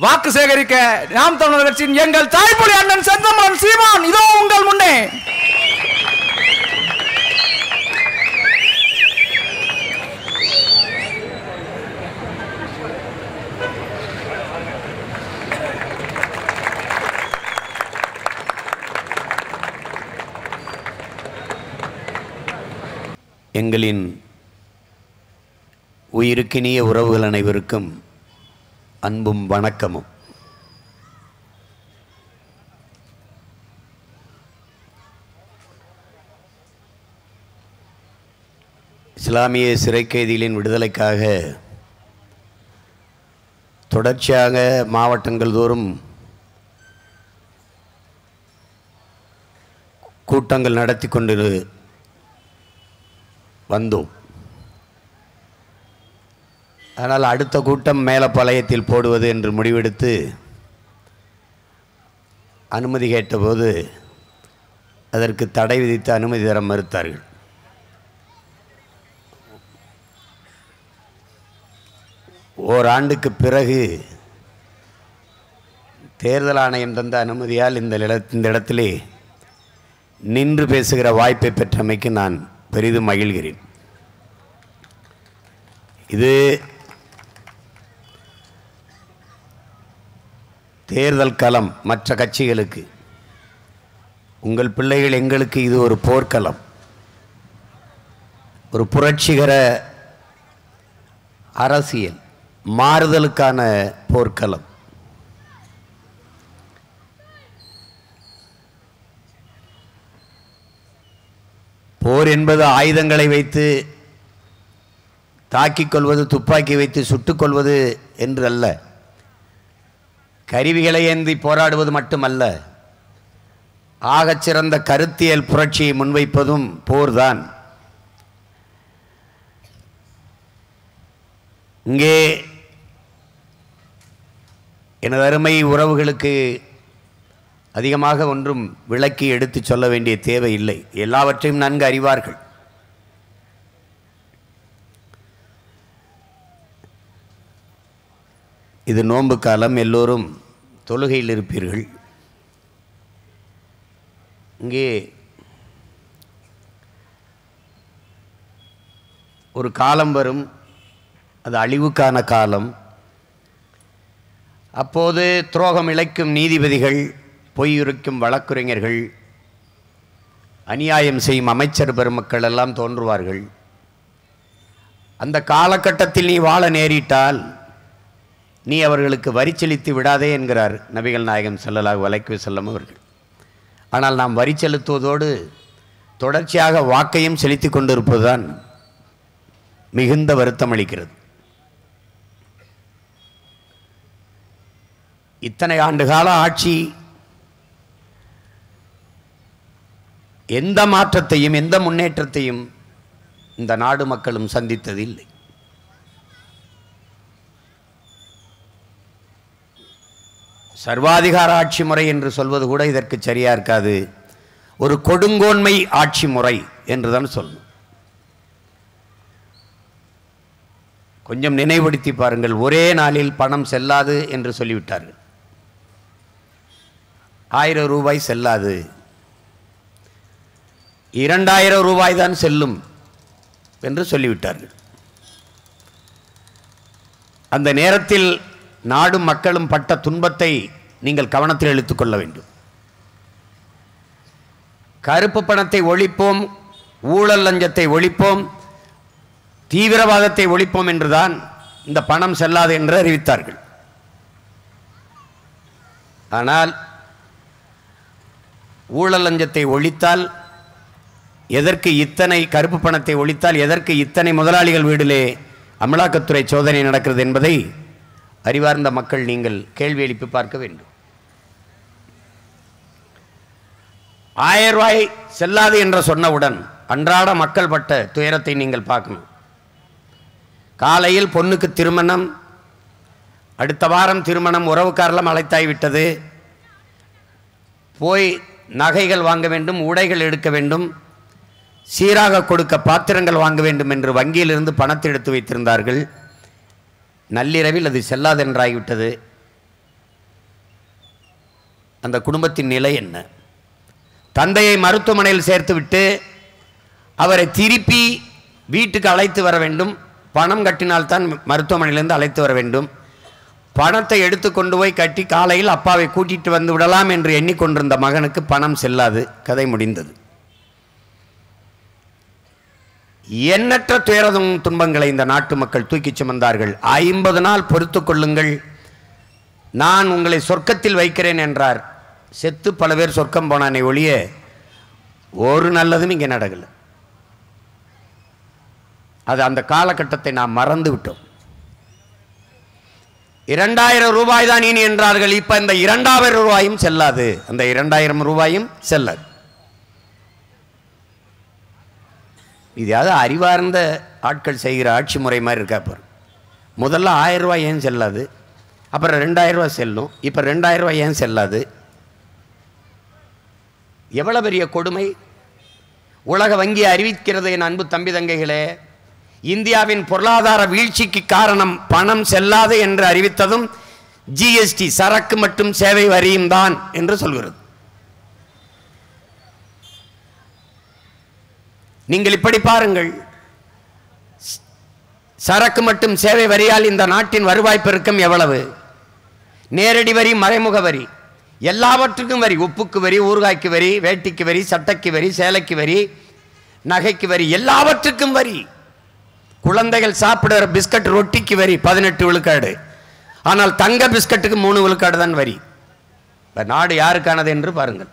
வாக்கு சேகரிக்க நாம் தமிழர் கட்சியின் எங்கள் தாய்மொழி அண்ணன் செந்தமரன் சீமான் இதோ உங்கள் முன்னே. எங்களின் உயிருக்கினிய உறவுகள் அனைவருக்கும் அன்பும் வணக்கமும். இஸ்லாமிய சிறை கைதிகளின் விடுதலைக்காக தொடர்ச்சியாக மாவட்டங்கள் தோறும் கூட்டங்கள் நடத்தி கொண்டு வந்தோம். ஆனால் அடுத்த கூட்டம் மேலப்பாளையத்தில் போடுவது என்று முடிவெடுத்து அனுமதி கேட்டபோது அதற்கு தடை விதித்து அனுமதி தர மறுத்தார்கள். ஓராண்டுக்கு பிறகு தேர்தல் ஆணையம் தந்த அனுமதியால் இந்த இடத்திலே நின்று பேசுகிற வாய்ப்பை பெற்றமைக்கு நான் பெரிதும் மகிழ்கிறேன். இது தேர்தல் களம். மற்ற கட்சிகளுக்கு உங்கள் பிள்ளைகள், எங்களுக்கு இது ஒரு போர்க்களம், ஒரு புரட்சிகர அரசியல் மாறுதலுக்கான போர்க்களம். போர் என்பது ஆயுதங்களை வைத்து தாக்கிக் கொள்வது, துப்பாக்கி வைத்து சுட்டுக் கொள்வது என்று அல்ல. கருவிகளை ஏந்தி போராடுவது மட்டுமல்ல, ஆகச்சிறந்த கருத்தியல் புரட்சியை முன்வைப்பதும் போர்தான். இங்கே எனது அருமை உறவுகளுக்கு அதிகமாக ஒன்றும் விளக்கி எடுத்து சொல்ல வேண்டிய தேவை இல்லை. எல்லாவற்றையும் நன்கு அறிவார்கள். இது நோன்பு காலம், எல்லோரும் தொழுகையில் இருப்பீர்கள். இங்கே ஒரு காலம் வரும், அது அழிவுக்கான காலம். அப்போது துரோகம் இழைக்கும் நீதிபதிகள், பொய்யுரைக்கும் வழக்குரைஞர்கள், அநியாயம் செய்யும் அமைச்சர் பெருமக்கள் எல்லாம் தோன்றுவார்கள். அந்த காலகட்டத்தில் நீ வாழ நேரிட்டால் நீ அவர்களுக்கு வரி செலுத்தி விடாதே என்கிறார் நபிகள் நாயகம் ஸல்லல்லாஹு அலைஹி வஸல்லம் அவர்கள். ஆனால் நாம் வரி செலுத்துவதோடு தொடர்ச்சியாக வாக்கையும் செலுத்தி கொண்டிருப்பதுதான் மிகுந்த வருத்தம் அளிக்கிறது. இத்தனை ஆண்டுகால ஆட்சி எந்த மாற்றத்தையும் எந்த முன்னேற்றத்தையும் இந்த நாடு மக்களும் சந்தித்ததில்லை. சர்வாதிகார ஆட்சி முறை என்று சொல்வது கூட இதற்கு சரியா இருக்காது. ஒரு கொடுங்கோன்மை ஆட்சி முறை என்றுதான் சொல்லணும். கொஞ்சம் நினைவுபடுத்தி பாருங்கள். ஒரே நாளில் பணம் செல்லாது என்று சொல்லிவிட்டார்கள். 1000 ரூபாய் செல்லாது, 2000 ரூபாய் தான் செல்லும் என்று சொல்லிவிட்டார்கள். அந்த நேரத்தில் நாடும் மக்களும் பட்ட துன்பத்தை நீங்கள் கவனத்தில் எடுத்துக்கொள்ள வேண்டும். கருப்பு பணத்தை ஒழிப்போம், ஊழல் லஞ்சத்தை ஒழிப்போம், தீவிரவாதத்தை ஒழிப்போம் என்றுதான் இந்த பணம் செல்லாது என்று அறிவித்தார்கள். ஆனால் ஊழல் லஞ்சத்தை ஒழித்தால் எதற்கு இத்தனை, கருப்பு பணத்தை ஒழித்தால் எதற்கு இத்தனை முதலாளிகள் வீட்டிலே அமலாக்கத்துறை சோதனை நடக்கிறது என்பதை அறிவார்ந்த மக்கள் நீங்கள் கேள்வி எழுப்பி பார்க்க வேண்டும். 1000 ரூபாய் செல்லாது என்று சொன்னவுடன் அன்றாட மக்கள் பட்ட துயரத்தை நீங்கள் பார்க்கணும். காலையில் பொண்ணுக்கு திருமணம், அடுத்த வாரம் திருமணம், உறவுக்காரெல்லாம் அழைத்தாய்விட்டது, போய் நகைகள் வாங்க வேண்டும், உடைகள் எடுக்க வேண்டும், சீராக கொடுக்க பாத்திரங்கள் வாங்க வேண்டும் என்று வங்கியிலிருந்து பணத்தை எடுத்து வைத்திருந்தார்கள். நள்ளிரவில் அது செல்லாதென்றாகிவிட்டது. அந்த குடும்பத்தின் நிலை என்ன? தந்தையை மருத்துவமனையில் சேர்த்துவிட்டு அவரை திருப்பி வீட்டுக்கு அழைத்து வர வேண்டும். பணம் கட்டினால்தான் மருத்துவமனையிலிருந்து அழைத்து வர வேண்டும். பணத்தை எடுத்து கொண்டு போய் கட்டி காலையில் அப்பாவை கூட்டிட்டு வந்து விடலாம் என்று எண்ணிக்கொண்டிருந்த மகனுக்கு பணம் செல்லாது. கதை முடிந்தது. எண்ணற்ற துயரதும் துன்பங்களை இந்த நாட்டு மக்கள் தூக்கி சுமந்தார்கள். 50 நாள் பொறுத்து கொள்ளுங்கள், நான் உங்களை சொர்க்கத்தில் வைக்கிறேன் என்றார். செத்து பல பேர் சொர்க்கம் போனானே ஒழிய ஒரு நல்லதும் இங்கே நடக்கல. அது அந்த காலகட்டத்தை நாம் மறந்து விட்டோம். 2000 ரூபாய் தான் இனி என்றார்கள். இப்ப இந்த 2000 ரூபாயும் செல்லாது. அந்த 2000 ரூபாயும் செல்லாது. இது யாவது அறிவார்ந்த ஆட்கள் செய்கிற ஆட்சி முறை மாதிரி இருக்கா பாரு. முதல்ல 1000 ரூபாய் ஏன் செல்லாது, அப்புறம் 2000 ரூபாய் செல்லும், இப்போ 2000 ரூபாய் ஏன் செல்லாது? எவ்வளோ பெரிய கொடுமை! உலக வங்கி அறிவிக்கிறது, என் அன்பு தம்பி தங்கைகளே, இந்தியாவின் பொருளாதார வீழ்ச்சிக்கு காரணம் பணம் செல்லாது என்று அறிவித்ததும் ஜிஎஸ்டி, சரக்கு மற்றும் சேவை வரியும் தான் என்று சொல்கிறது. நீங்கள் இப்படி பாருங்கள், சரக்கு மற்றும் சேவை வரியால் இந்த நாட்டின் வருவாய் பெருக்கம் எவ்வளவு? நேரடி வரி, மறைமுக வரி, எல்லாவற்றுக்கும் வரி. உப்புக்கு வரி, ஊறுகாய்க்கு வரி, வேட்டிக்கு வரி, சட்டைக்கு வரி, சேலைக்கு வரி, நகைக்கு வரி, எல்லாவற்றுக்கும் வரி. குழந்தைகள் சாப்பிடுற பிஸ்கட் ரொட்டிக்கு வரி 18 விழுக்காடு. ஆனால் தங்க பிஸ்கட்டுக்கு 3 விழுக்காடு தான் வரி. நாடு யாருக்கானது என்று பாருங்கள்.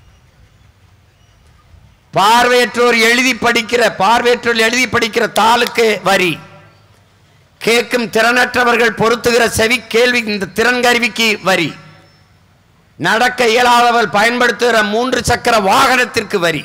பார்வையற்றோர் எழுதி படிக்கிற தாளுக்கு வரி, கேட்கும் திறனற்றவர்கள் பொருத்துகிற செவி கேள்வி இந்த திறன் கருவிக்கு வரி, நடக்க இயலாதவர்கள் பயன்படுத்துகிற 3 சக்கர வாகனத்திற்கு வரி.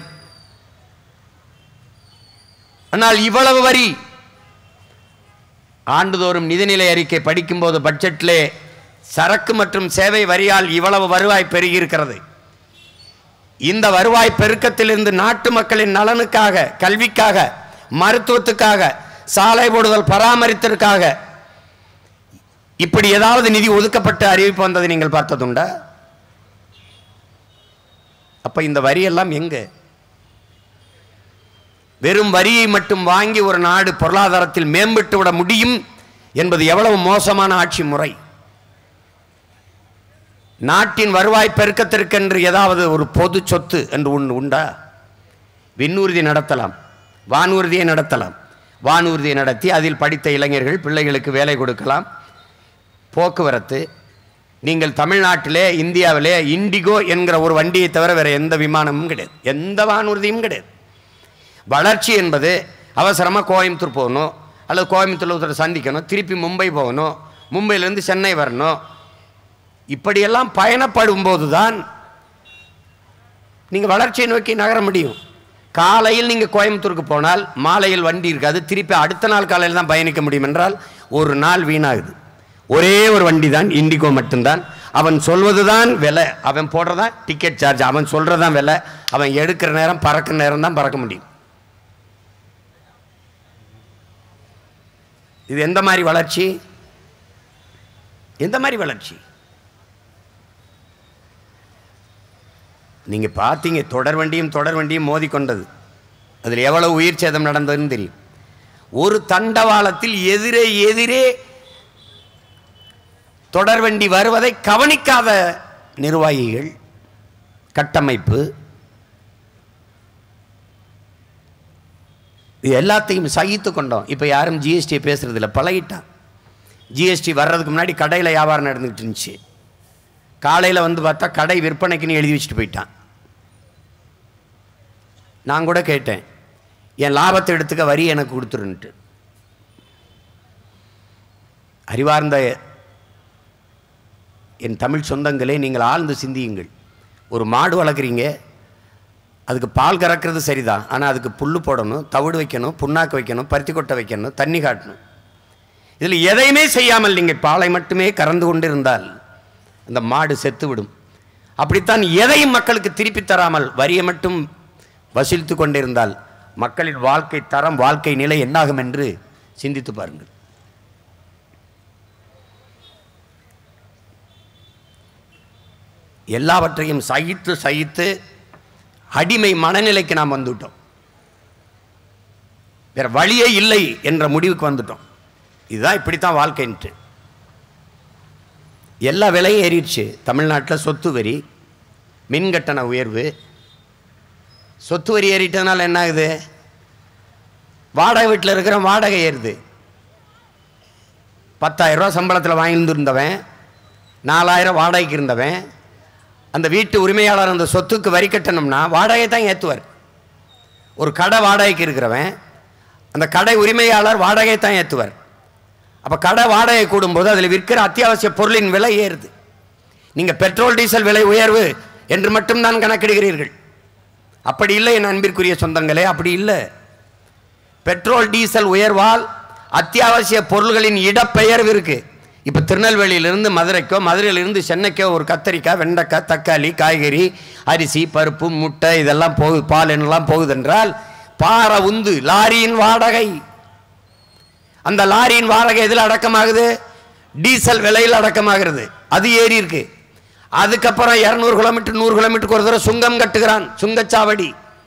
ஆனால் இவ்வளவு வரி ஆண்டுதோறும் நிதிநிலை அறிக்கை படிக்கும்போது பட்ஜெட்டிலே சரக்கு மற்றும் சேவை வரியால் இவ்வளவு வருவாய் பெருகியிருக்கிறது. இந்த வருவாய் பெருக்கத்திலிருந்து நாட்டு மக்களின் நலனுக்காக, கல்விக்காக, மருத்துவத்துக்காக, சாலை போடுதல் பராமரித்தற்காக இப்படி ஏதாவது நிதி ஒதுக்கப்பட்டு அறிவிப்பு வந்ததை நீங்கள் பார்த்ததுண்டா? அப்ப இந்த வரியெல்லாம் எங்க? வெறும் வரியை மட்டும் வாங்கி ஒரு நாடு பொருளாதாரத்தில் மேம்பட்டு விட முடியும் என்பது எவ்வளவு மோசமான ஆட்சி முறை! நாட்டின் வருவாய் பெருக்கத்திற்கென்று ஏதாவது ஒரு பொது சொத்து என்று ஒன்று உண்டா? விண்ணூர்தி நடத்தலாம், வானூர்தியை நடத்தலாம். வானூர்தியை நடத்தி அதில் படித்த இளைஞர்கள் பிள்ளைகளுக்கு வேலை கொடுக்கலாம். போக்குவரத்து, நீங்கள் தமிழ்நாட்டிலே, இந்தியாவிலே இண்டிகோ என்கிற ஒரு வண்டியை தவிர வேறு எந்த விமானமும் கிடையாது, எந்த வானூர்தியும் கிடையாது. வளர்ச்சி என்பது அவசரமாக கோயம்புத்தூர் போகணும், அல்லது கோயம்புத்தூர் சந்திக்கணும், திருப்பி மும்பை போகணும், மும்பையிலேருந்து சென்னை வரணும். இப்படியெல்லாம் பயணப்படும் போது தான் நீங்கள் வளர்ச்சியை நோக்கி நகர முடியும். காலையில் நீங்கள் கோயம்புத்தூருக்கு போனால் மாலையில் வண்டி இருக்காது, திருப்பி அடுத்த நாள் காலையில் தான் பயணிக்க முடியும் என்றால் ஒரு நாள் வீணாகுது. ஒரே ஒரு வண்டி தான், இண்டிகோ மட்டும்தான். அவன் சொல்வது தான் விலை, அவன் போடுறதான் டிக்கெட் சார்ஜ், அவன் சொல்கிறதான் விலை, அவன் எடுக்கிற நேரம் பறக்கிற நேரம் தான் பறக்க முடியும். இது எந்த மாதிரி வளர்ச்சி? எந்த மாதிரி வளர்ச்சி? நீங்க பார்த்தீங்க, தொடர் வண்டியும் மோதிக்கொண்டது. அதில் எவ்வளவு உயிர் சேதம் நடந்ததுன்னு தெரியும். ஒரு தண்டவாளத்தில் எதிரே தொடர்வண்டி வருவதை கவனிக்காத நிர்வாகிகள், கட்டமைப்பு, இது எல்லாத்தையும் சகித்து கொண்டோம். இப்போ யாரும் ஜிஎஸ்டி பேசுறது இல்லை, பழகிட்டான். ஜிஎஸ்டி வர்றதுக்கு முன்னாடி கடையில் வியாபாரம் நடந்துகிட்டு இருந்துச்சு. காலையில் வந்து பார்த்தா கடை விற்பனைக்குன்னு எழுதி வச்சுட்டு போயிட்டான். நான் கூட கேட்டேன், என் லாபத்தை எடுத்துக்க வரி எனக்கு கொடுத்துருன்ட்டு. அறிவார்ந்த என் தமிழ் சொந்தங்களே, நீங்கள் ஆழ்ந்து சிந்தியுங்கள். ஒரு மாடு வளர்க்குறீங்க, அதுக்கு பால் கறக்கிறது சரிதான், ஆனால் அதுக்கு புல்லு போடணும், தவிடு வைக்கணும், புண்ணாக்கு வைக்கணும், பருத்தி கொட்டை வைக்கணும், தண்ணி காட்டணும். இதில் எதையுமே செய்யாமல் நீங்கள் பாலை மட்டுமே கறந்து கொண்டு இருந்தால் அந்த மாடு செத்து விடும். அப்படித்தான் எதையும் மக்களுக்கு திருப்பி தராமல் வரியை மட்டும் வசூலித்து கொண்டிருந்தால் மக்களின் வாழ்க்கை தரம், வாழ்க்கை நிலை என்னாகும் என்று சிந்தித்து பாருங்கள். எல்லாவற்றையும் சகித்து சகித்து அடிமை மனநிலைக்கு நாம் வந்துவிட்டோம். வேற வழியே இல்லை என்ற முடிவுக்கு வந்துட்டோம். இதுதான் இப்படித்தான் வாழ்க்கைன்ட்டு. எல்லா விலையும் ஏறிடுச்சு. தமிழ்நாட்டில் சொத்து வரி, மின்கட்டண உயர்வு. சொத்து வரி ஏறிட்டதுனால என்ன ஆகுது? வாடகை வீட்டில் இருக்கிற வாடகை ஏறுது. 10,000 ரூபா சம்பளத்தில் வாங்கியிருந்தவன் 4,000 வாடகைக்கு இருந்தவன், அந்த வீட்டு உரிமையாளர் அந்த சொத்துக்கு வரி கட்டணும்னா வாடகை தான் ஏற்றுவார். ஒரு கடை வாடகைக்கு இருக்கிறவன் அந்த கடை உரிமையாளர் வாடகை தான் ஏற்றுவார். அப்போ கடை வாடகை கூடும்போது அதில் விற்கிற அத்தியாவசிய பொருளின் விலை ஏறுது. நீங்கள் பெட்ரோல் டீசல் விலை உயர்வு என்று மட்டும்தான் கணக்கிடுகிறீர்கள். அப்படி இல்லை என் அன்பிற்குரிய சொந்தங்களே, அப்படி இல்லை. பெட்ரோல் டீசல் உயர்வால் அத்தியாவசிய பொருள்களின் இடப்பெயர்வு இருக்கு. இப்போ திருநெல்வேலியிலிருந்து மதுரைக்கோ, மதுரையிலிருந்து சென்னைக்கோ ஒரு கத்தரிக்காய், வெண்டைக்காய், தக்காளி, காய்கறி, அரிசி, பருப்பு, முட்டை இதெல்லாம் போகுது, பால் என்னெல்லாம் போகுதென்றால் பார உந்து லாரியின் வாடகை. அந்த லாரியின் வாடகை எதில் அடக்கமாகுது? டீசல் விலையில் அடக்கமாகிறது. அது ஏறி இருக்கு. அதுக்கப்புறம் 200 கிலோமீட்டர் 100 கிலோமீட்டருக்கு ஒரு தடவை சுங்கம் கட்டுகிறான், சுங்கச்சாவடி.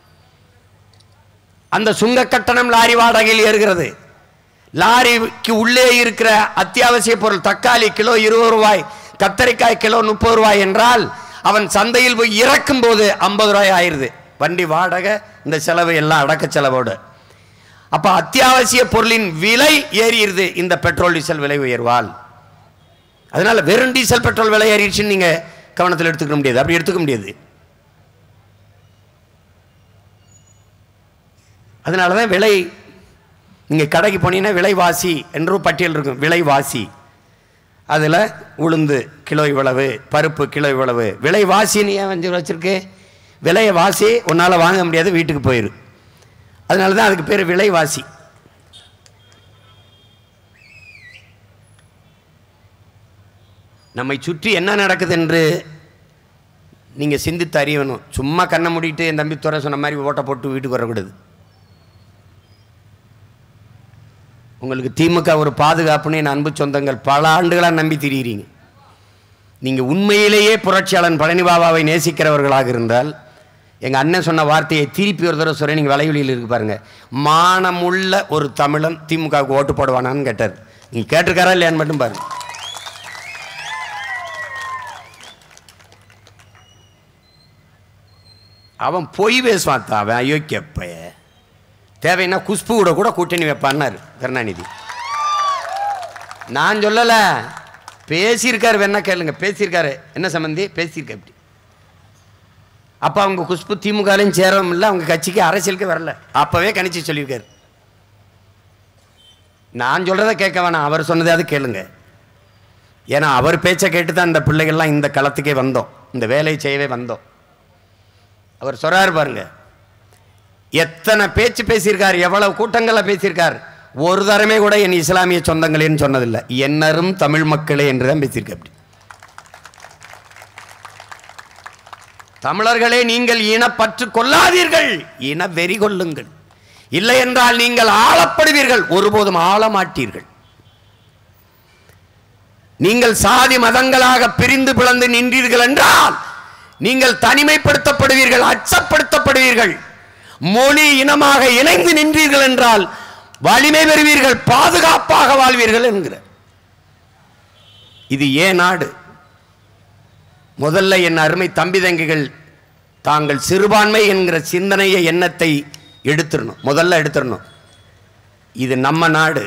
அந்த சுங்க கட்டணம் லாரி வாடகையில் ஏறுகிறது. லாரிக்கு உள்ளே இருக்கிற அத்தியாவசிய பொருள் தக்காளி கிலோ 20 ரூபாய், கத்தரிக்காய் கிலோ 30 ரூபாய் என்றால் அவன் சந்தையில் போய் இறக்கும் போது 50 ரூபாய் ஆயிருது. வண்டி வாடகை, இந்த செலவு எல்லாம் அடக்க செலவோடு. அப்ப அத்தியாவசிய பொருளின் விலை ஏறிடுது இந்த பெட்ரோல் டீசல் விலை உயர்வால். அதனால வெறும் டீசல் பெட்ரோல் விலை ஏறிடுச்சுன்னு நீங்க கவனத்தில் எடுத்துக்க முடியாது. அப்படி எடுத்துக்க முடியாது. அதனாலதான் விலை, நீங்க கடைக்கு போனீங்கன்னா விலைவாசி என்று பட்டியல் இருக்கும். விலைவாசி, அதுல உளுந்து கிலோ இவ்வளவு, பருப்பு கிலோ இவ்வளவு. விலைவாசின்னு ஏன் வச்சிருக்கு? விலையை வாசி உன்னால வாங்க முடியாது, வீட்டுக்கு போயிரு. அதனால தான் அதுக்கு பேர் விலைவாசி. நம்மை சுற்றி என்ன நடக்குது என்று நீங்கள் சிந்தித்து அறியணும். சும்மா கண்ணை மூடிட்டு என் தம்பி துறை சொன்ன மாதிரி ஓட்டை போட்டு வீட்டுக்கு வரக்கூடாது. உங்களுக்கு திமுக ஒரு பாதுகாப்புன்னு என் அன்பு சொந்தங்கள் பல ஆண்டுகளாக நம்பி திரிகிறீங்க. நீங்கள் உண்மையிலேயே புரட்சியாளன் பழனிபாபாவை நேசிக்கிறவர்களாக இருந்தால் எங்கள் அண்ணன் சொன்ன வார்த்தையை திருப்பி ஒரு தடவை சொல்ல. நீங்கள் வலைவெளியில் இருக்கு பாருங்க. மானமுள்ள ஒரு தமிழன் திமுகவுக்கு ஓட்டு போடுவானான்னு கேட்டார். நீங்கள் கேட்டிருக்காரா இல்லையான்னு மட்டும் பாருங்க. அவன் பொய் பேசுவான். அவன் அயோக்கியப்ப தேவைன்னா குஷ்பு கூட கூட்டணி வைப்பான்னாரு கருணாநிதி. நான் சொல்லலை, பேசியிருக்காரு. வேணா கேளுங்க, பேசியிருக்காரு. என்ன சம்பந்தி பேசியிருக்க அப்படி. அப்போ அவங்க குஷ்பு திமுகலையும் சேரவும் இல்லை, அவங்க கட்சிக்கு அரசியலுக்கு வரல. அப்போவே கணிச்சு சொல்லியிருக்காரு. நான் சொல்கிறத கேட்க வேணாம், அவர் சொன்னதாவது கேளுங்க. ஏன்னா அவர் பேச்சை கேட்டு தான் இந்த பிள்ளைகள்லாம் இந்த களத்துக்கே வந்தோம், இந்த வேலையை செய்யவே வந்தோம். அவர் சொல்றாரு பாருங்க, எத்தனை பேச்சு பேசியிருக்கார், எவ்வளவு கூட்டங்களை பேசியிருக்கார். ஒரு தரமே கூட என் இஸ்லாமிய சொந்தங்களேன்னு சொன்னதில்லை, என்னரும் தமிழ் மக்களே என்று தான் பேசியிருக்க. அப்படி தமிழர்களே, நீங்கள் இனப்பற்று கொள்ளாதீர்கள், இன வெறி கொள்ளுங்கள். இல்லை என்றால் நீங்கள் ஆளப்படுவீர்கள், ஒருபோதும் ஆள மாட்டீர்கள். நீங்கள் சாதி மதங்களாக பிரிந்து பிளந்து நின்றீர்கள் என்றால் நீங்கள் தனிமைப்படுத்தப்படுவீர்கள், அச்சப்படுத்தப்படுவீர்கள். மொழி இனமாக இணைந்து நின்றீர்கள் என்றால் வலிமை பெறுவீர்கள், பாதுகாப்பாக வாழ்வீர்கள் என்கிற. இது ஏன் நாடு? முதல்ல என் அருமை தம்பி தங்கிகள் தாங்கள் சிறுபான்மை என்கிற சிந்தனையை, எண்ணத்தை எடுத்துடணும், முதல்ல எடுத்துடணும். இது நம்ம நாடு.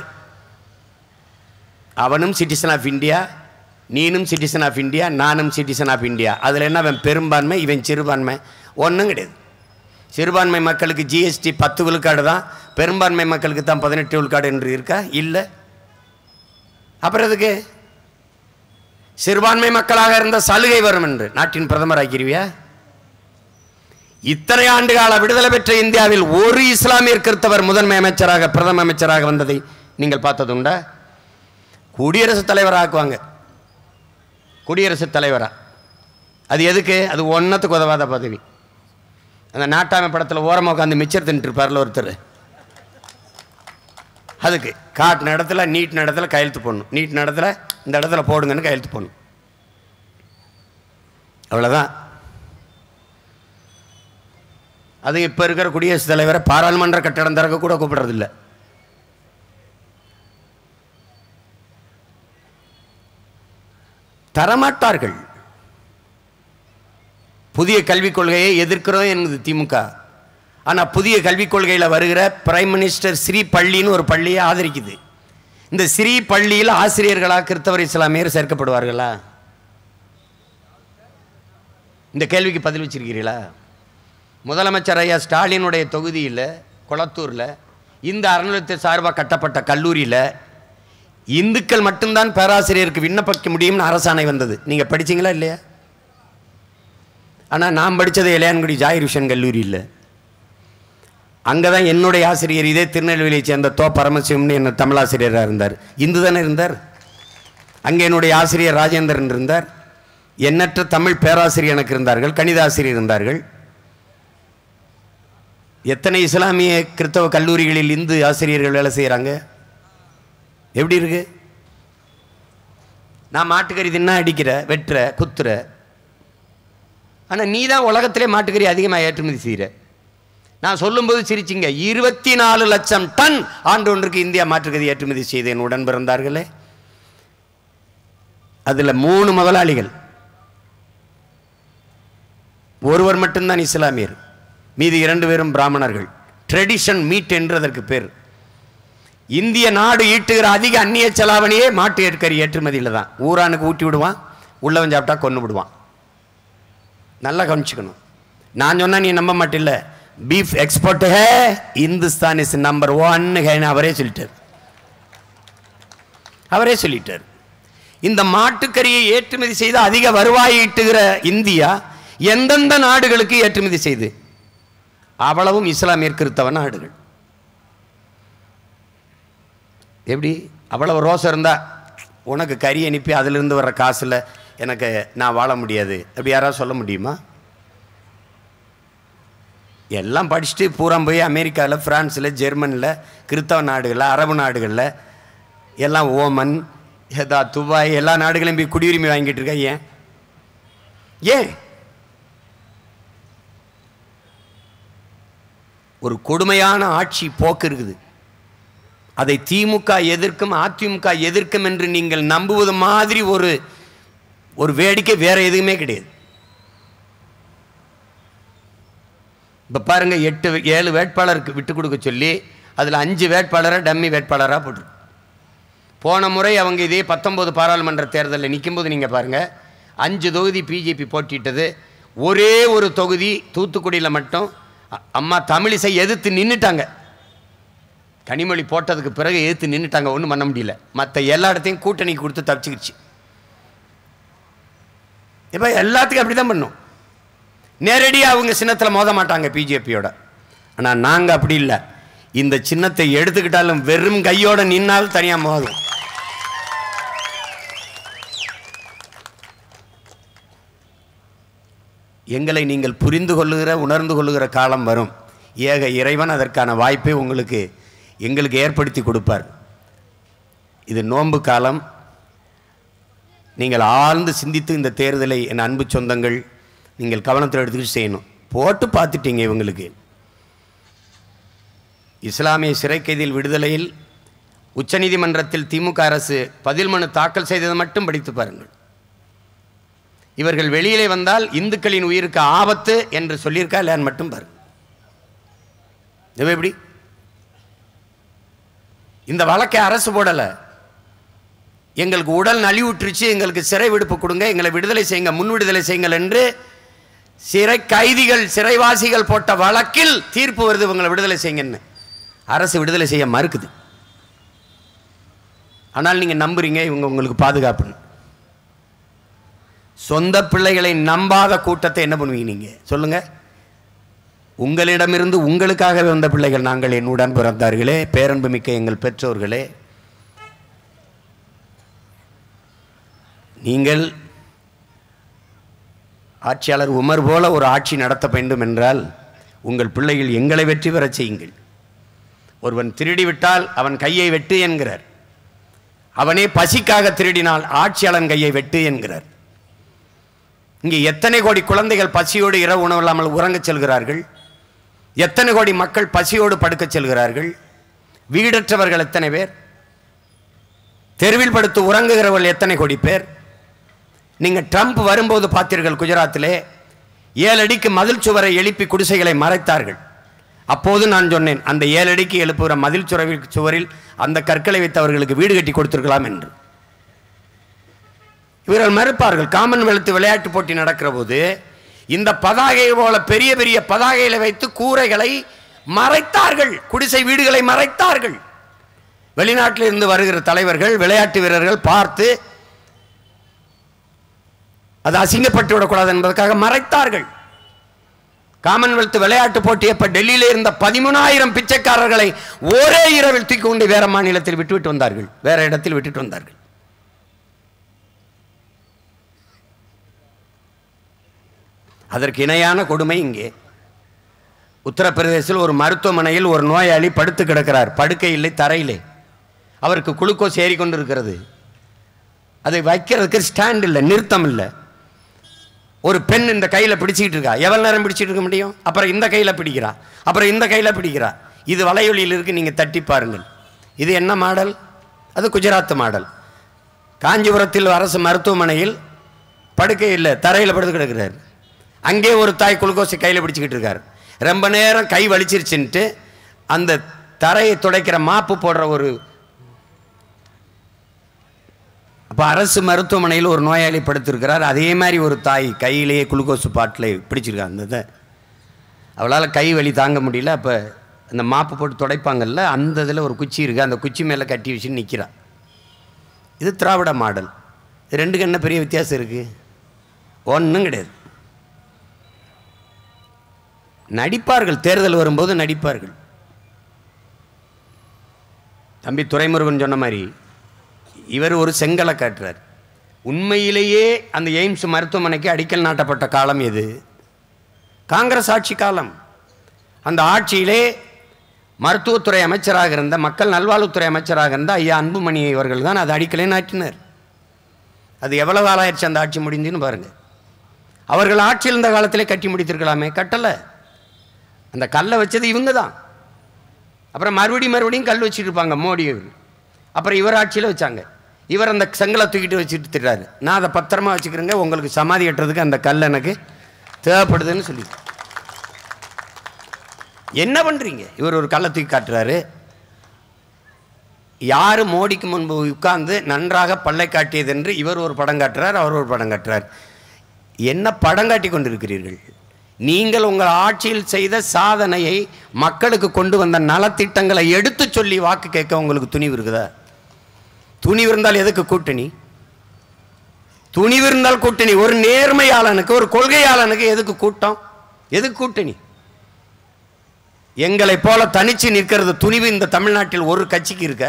அவனும் சிட்டிசன் ஆஃப் இந்தியா, நீனும் சிட்டிசன் ஆஃப் இந்தியா, நானும் சிட்டிசன் ஆஃப் இந்தியா. அதில் என்ன, அவன் பெரும்பான்மை, இவன் சிறுபான்மை, ஒன்றும் கிடையாது. சிறுபான்மை மக்களுக்கு ஜிஎஸ்டி 10 விழுக்காடு தான், பெரும்பான்மை மக்களுக்கு தான் 18 விழுக்காடு என்று இருக்கா? இல்லை. அப்புறம் எதுக்கு சிறுபான்மை மக்களாக இருந்த சலுகை வரும் என்று நாட்டின் பிரதமர் ஆக்கிருவியா? இத்தனை ஆண்டு கால விடுதலை பெற்ற இந்தியாவில் ஒரு இஸ்லாமிய கிறிஸ்தவர் முதன்மை அமைச்சராக, பிரதம அமைச்சராக வந்ததை நீங்கள் பார்த்ததுண்டா? குடியரசுத் தலைவராக ஆக்குவாங்க, குடியரசுத் தலைவரா. அது எதுக்கு? அது ஒன்னத்துக்கு உதவாத பதவி. அந்த நாட்டாமை படத்தில் ஓரமாக உட்காந்து மிச்சர் தின்ட்டு இருப்பார்ல ஒருத்தர், அதுக்கு காட்டின இடத்துல நீட்டின இடத்துல கையெழுத்து போடணும், நீட்டின இடத்துல இந்த இடத்துல போடுங்கன்னு கையெழுத்து போடணும். அவ்வளோதான். அது இப்போ இருக்கிற குடியரசுத் தலைவரை பாராளுமன்ற கட்டடம் திறக்க கூட கூப்பிடுறதில்ல. தரமாட்டார்கள். புதிய கல்விக் கொள்கையை எதிர்க்கிறோம் என்பது திமுக. ஆனால் புதிய கல்விக் கொள்கையில் வருகிற பிரைம் மினிஸ்டர் ஸ்ரீ பள்ளின்னு ஒரு பள்ளியை ஆதரிக்குது. இந்த ஸ்ரீ பள்ளியில் ஆசிரியர்களாக கிறிஸ்தவர் இஸ்லாமியர் சேர்க்கப்படுவார்களா? இந்த கேள்விக்கு பதில் வச்சிருக்கிறீர்களா? முதலமைச்சர் ஐயா ஸ்டாலினுடைய தொகுதியில் கொளத்தூரில் இந்த அறநிலையத்தை சார்பாக கட்டப்பட்ட கல்லூரியில் இந்துக்கள் மட்டும்தான் பேராசிரியருக்கு விண்ணப்பிக்க முடியும்னு அரசாணை வந்தது. நீங்கள் படிச்சிங்களா இல்லையா? ஆனால் நான் படித்தது இளையான்குடி ஜாயிர் கல்லூரி இல்லை. அங்கே தான் என்னுடைய ஆசிரியர் இதே திருநெல்வேலியை சேர்ந்த தோ பரமசிவம்னு என்ன தமிழாசிரியராக இருந்தார். இந்து தானே இருந்தார். அங்கே என்னுடைய ஆசிரியர் ராஜேந்திரன் இருந்தார். எண்ணற்ற தமிழ் பேராசிரியர் எனக்கு இருந்தார்கள், கணித ஆசிரியர் இருந்தார்கள். எத்தனை இஸ்லாமிய கிறிஸ்தவ கல்லூரிகளில் இந்து ஆசிரியர்கள் வேலை செய்கிறாங்க? எப்படி இருக்கு? நான் மாட்டுக்கறி தின்னா அடிக்கிற, வெட்டுற, குத்துற. ஆனால் நீ தான் உலகத்திலே மாட்டுக்கறி அதிகமாக ஏற்றுமதி செய்கிற. நான் சொல்லும்போது சிரிச்சிங்க. 24 லட்சம் டன் ஆண்டு ஒன்றுக்கு இந்தியா மாற்றுக்கறி ஏற்றுமதி செய்த என் உடன் பிறந்தார்களே. அதில் 3 முதலாளிகள், ஒருவர் மட்டும்தான் இஸ்லாமியர், மீதி 2 பேரும் பிராமணர்கள். ட்ரெடிஷன் மீட் என்று அதற்கு பேர். இந்திய நாடு ஈட்டுகிற அதிக அந்நிய செலாவணியே மாட்டு ஏற்கறி ஏற்றுமதியில் தான். ஊரானுக்கு ஊட்டி விடுவான், உள்ளவன் சாப்பிட்டா கொண்டு விடுவான். நல்லா கவனிச்சுக்கணும். நான் சொன்னா நீ நம்ப மாட்டில்ல. பீஃப் எக்ஸ்போர்ட் ஹே இந்துஸ்தான் இஸ் நம்பர் 1 அவரே சொல்லிட்டார். இந்த மாட்டுக்கறியை ஏற்றுமதி செய்து அதிக வருவாய் ஈட்டுகிற இந்தியா எந்தெந்த நாடுகளுக்கு ஏற்றுமதி செய்து? அவ்வளவும் இஸ்லாமியர் கிறிஸ்தவ நாடுகள். எப்படி? அவ்வளவு ரோசம் இருந்தா உனக்கு கறி அனுப்பி அதிலிருந்து வர்ற காசில் எனக்கு நான் வாழ முடியாது அப்படி யாராவது சொல்ல முடியுமா? எல்லாம் படிச்சுட்டு பூரா போய் அமெரிக்காவில், ஃப்ரான்ஸில், ஜெர்மனியில், கிறிஸ்தவ நாடுகளில், அரபு நாடுகளில், எல்லாம் ஓமன், துபாய், எல்லா நாடுகளையும் போய் குடியுரிமை வாங்கிட்டு இருக்கா. ஏன்? ஒரு கொடுமையான ஆட்சி போக்கு இருக்குது. அதை திமுக எதிர்க்கும், அதிமுக எதிர்க்கும் என்று நீங்கள் நம்புவது மாதிரி ஒரு வேடிக்கை வேற எதுவுமே கிடையாது. இப்போ பாருங்க, 7 வேட்பாளருக்கு விட்டு கொடுக்க சொல்லி அதில் 5 வேட்பாளரை டம்மி வேட்பாளராக போட்டுருக்கு. போன முறை அவங்க இதே 19 பாராளுமன்ற தேர்தலில் நிற்கும்போது நீங்கள் பாருங்கள், 5 தொகுதி பிஜேபி போட்டிட்டது. ஒரே ஒரு தொகுதி தூத்துக்குடியில் மட்டும் அம்மா தமிழிசை எதிர்த்து நின்றுட்டாங்க. கனிமொழி போட்டதுக்கு பிறகு எதிர்த்து நின்றுட்டாங்க, ஒன்றும் பண்ண முடியல. மற்ற எல்லா இடத்தையும் கூட்டணிக்கு கொடுத்து தப்பிச்சுக்கிடுச்சு. இப்போ எல்லாத்துக்கும் அப்படி தான் பண்ணும். நேரடியாக அவங்க சின்னத்தில் மோத மாட்டாங்க பிஜேபியோட. ஆனால் நாங்கள் அப்படி இல்லை. இந்த சின்னத்தை எடுத்துக்கிட்டாலும் வெறும் கையோட நின்னால் தனியாக மோதும். எங்களை நீங்கள் புரிந்து கொள்ளுகிற, உணர்ந்து கொள்ளுகிற காலம் வரும். ஏக இறைவன் அதற்கான வாய்ப்பை எங்களுக்கு ஏற்படுத்தி கொடுப்பார். இது நோன்பு காலம். நீங்கள் ஆழ்ந்து சிந்தித்து இந்த தேர்தலை என் அன்பு சொந்தங்கள் நீங்கள் கவனத்தில் எடுத்துக்கிட்டு செய்யணும். போட்டு பார்த்துட்டீங்க. இவங்களுக்கு இஸ்லாமிய சிறை கைதிகள் விடுதலையில் உச்சநீதிமன்றத்தில் திமுக அரசு பதில் மனு தாக்கல் செய்ததை மட்டும் படித்து பாருங்கள். இவர்கள் வெளியிலே வந்தால் இந்துக்களின் உயிருக்கு ஆபத்து என்று சொல்லியிருக்கா இல்லையான்னு மட்டும் பாருங்கள். எப்படி? இந்த வழக்கை அரசு போடலை. எங்களுக்கு உடல் நலிவுற்றுச்சு, எங்களுக்கு சிறை விடுப்பு கொடுங்க, எங்களை விடுதலை செய்யுங்க, முன் விடுதலை செய்யுங்கள் என்று சிறை கைதிகள், சிறைவாசிகள் போட்ட வழக்கில் தீர்ப்பு வருது, இவங்களை விடுதலை செய்யுங்கன்னு. அரசு விடுதலை செய்ய மறுக்குது. ஆனால் நீங்கள் நம்புறீங்க இவங்க உங்களுக்கு பாதுகாப்புன்னு. சொந்த பிள்ளைகளை நம்பாத கூட்டத்தை என்ன பண்ணுவீங்க நீங்க சொல்லுங்க? உங்களிடமிருந்து உங்களுக்காகவே வந்த பிள்ளைகள் நாங்கள், என்னுடன் பிறந்தார்களே, பேரன்பு மிக்க எங்கள் பெற்றோர்களே. நீங்கள் ஆட்சியாளர் உமர் போல ஒரு ஆட்சி நடத்த வேண்டும் என்றால் உங்கள் பிள்ளைகள் எங்களை வெற்றி பெற செய்யுங்கள். ஒருவன் திருடிவிட்டால் அவன் கையை வெட்டு என்கிறார். அவனே பசிக்காக திருடினால் ஆட்சியாளன் கையை வெட்டு என்கிறார். இங்கே எத்தனை கோடி குழந்தைகள் பசியோடு இரவு உணவு இல்லாமல் உறங்கச் செல்கிறார்கள்? எத்தனை கோடி மக்கள் பசியோடு படுக்கச் செல்கிறார்கள்? வீடற்றவர்கள் எத்தனை பேர்? தெருவில் படுத்து உறங்குகிறவர்கள் எத்தனை கோடி பேர்? நீங்கள் ட்ரம்ப் வரும்போது பார்த்தீர்கள், குஜராத்திலே 7 அடிக்கு மதில் சுவரை எழுப்பி குடிசைகளை மறைத்தார்கள். அப்போது நான் சொன்னேன், அந்த 7 அடிக்கு எழுப்புகிற மதில் சுவரில் அந்த கற்களை வைத்து அவர்களுக்கு வீடு கட்டி கொடுத்திருக்கலாம் என்று. இவர்கள் மறுப்பார்கள். காமன்வெல்த் விளையாட்டு போட்டி நடக்கிற போது இந்த பதாகை போல பெரிய பெரிய பதாகைகளை வைத்து கூரைகளை மறைத்தார்கள், குடிசை வீடுகளை மறைத்தார்கள். வெளிநாட்டில் இருந்து வருகிற தலைவர்கள், விளையாட்டு வீரர்கள் பார்த்து அது அசிங்கப்பட்டு விடக்கூடாது என்பதற்காக மறைத்தார்கள். காமன்வெல்த் விளையாட்டு போட்டி அப்ப டெல்லியில இருந்த 13,000 பிச்சைக்காரர்களை ஒரே இரவில் தூக்கி கொண்டு வேற மாநிலத்தில் விட்டுவிட்டு வந்தார்கள், வேற இடத்தில் விட்டுட்டு வந்தார்கள். அதற்கு இணையான கொடுமை இங்கே உத்தரப்பிரதேசத்தில் ஒரு மருத்துவமனையில் ஒரு நோயாளி படுத்து கிடக்கிறார். படுக்கை இல்லை, தரையிலே. அவருக்கு குளுக்கோஸ் ஏறிக்கொண்டு இருக்கிறது. அதை வைக்கிறதுக்கு ஸ்டாண்ட் இல்லை, நிறுத்தம் இல்லை. ஒரு பெண் இந்த கையில் பிடிச்சிக்கிட்டு இருக்கா. எவ்வளவு நேரம் பிடிச்சிட்டு இருக்க முடியும்? அப்புறம் இந்த கையில் பிடிக்கிறா, அப்புறம் இந்த கையில் பிடிக்கிறா. இது வலையொலியில் இருக்கு, நீங்கள் தட்டி பாருங்கள். இது என்ன மாடல்? அது குஜராத் மாடல். காஞ்சிபுரத்தில் அரசு மருத்துவமனையில் படுக்கை இல்லை, தரையில் படுத்து கிடக்கிறார். அங்கே ஒரு தாய் குளுக்கோஸை கையில் பிடிச்சிக்கிட்டு இருக்கார். ரொம்ப நேரம் கை வலிச்சிருச்சுன்ட்டு அந்த தரையை துடைக்கிற மாப்பு போடுற ஒரு அப்போ அரசு மருத்துவமனையில் ஒரு நோயாளி படுத்திருக்கிறார். அதே மாதிரி ஒரு தாய் கையிலேயே குளுக்கோஸ் பாட்டில் பிடிச்சிருக்காங்க. அந்த இதை அவளால் கை வலி தாங்க முடியல. அப்போ அந்த மாப்பு போட்டு துடைப்பாங்கல்ல, அந்த இதில் ஒரு குச்சி இருக்குது, அந்த குச்சி மேலே கட்டி வச்சுன்னு நிற்கிறா. இது திராவிட மாடல். இது ரெண்டுக்கு என்ன பெரிய வித்தியாசம் இருக்குது? ஒன்றும் கிடையாது. நடிப்பார்கள், தேர்தல் வரும்போது நடிப்பார்கள். தம்பி துரைமுருகன் சொன்ன மாதிரி இவர் ஒரு செங்கலை காட்டுறார். உண்மையிலேயே அந்த எய்ம்ஸ் மருத்துவமனைக்கு அடிக்கல் நாட்டப்பட்ட காலம் எது? காங்கிரஸ் ஆட்சி காலம். அந்த ஆட்சியிலே மருத்துவத்துறை அமைச்சராக இருந்த, மக்கள் நல்வாழ்வுத்துறை அமைச்சராக இருந்த ஐயா அன்புமணி அவர்கள் தான் அது அடிக்கலை நாட்டினர். அது எவ்வளவு காலம் ஆயிடுச்சு அந்த ஆட்சி முடிஞ்சுன்னு பாருங்கள். அவர்கள் ஆட்சியில் இருந்த காலத்திலே கட்டி முடித்திருக்கலாமே, கட்டலை. அந்த கல்லை வச்சது இவங்க தான். அப்புறம் மறுபடியும் கல் வச்சுட்டு இருப்பாங்க மோடி. அப்புறம் இவர் ஆட்சியில் வச்சாங்க. இவர் அந்த செங்கலை தூக்கிட்டு வச்சுட்டு திட்டாரு, நான் அதை பத்திரமா வச்சுக்கிறேங்க, உங்களுக்கு சமாதி கட்டுறதுக்கு அந்த கல் எனக்கு தேவைப்படுதுன்னு சொல்லி. என்ன பண்ணுறீங்க? இவர் ஒரு கல்லை தூக்கி காட்டுறாரு. யார் மோடிக்கு முன்பு உட்கார்ந்து நன்றாக பல்லை காட்டியது என்று இவர் ஒரு படம் காட்டுறார், அவர் ஒரு படம் காட்டுறார். என்ன படம் காட்டி கொண்டிருக்கிறீர்கள்? நீங்கள் உங்கள் ஆட்சியில் செய்த சாதனையை, மக்களுக்கு கொண்டு வந்த நலத்திட்டங்களை எடுத்து சொல்லி வாக்கு கேட்க உங்களுக்கு துணிவு இருக்குதா? துணிவு இருந்தால் எதுக்கு கூட்டணி? துணிவு இருந்தால் கூட்டணி. ஒரு நேர்மையாளனுக்கு, ஒரு கொள்கையாளனுக்கு எதுக்கு கூட்டம்? எதுக்கு கூட்டணி? எங்களை போல தனிச்சு நிற்கிறது துணிவு இந்த தமிழ்நாட்டில் ஒரு கட்சிக்கு இருக்க?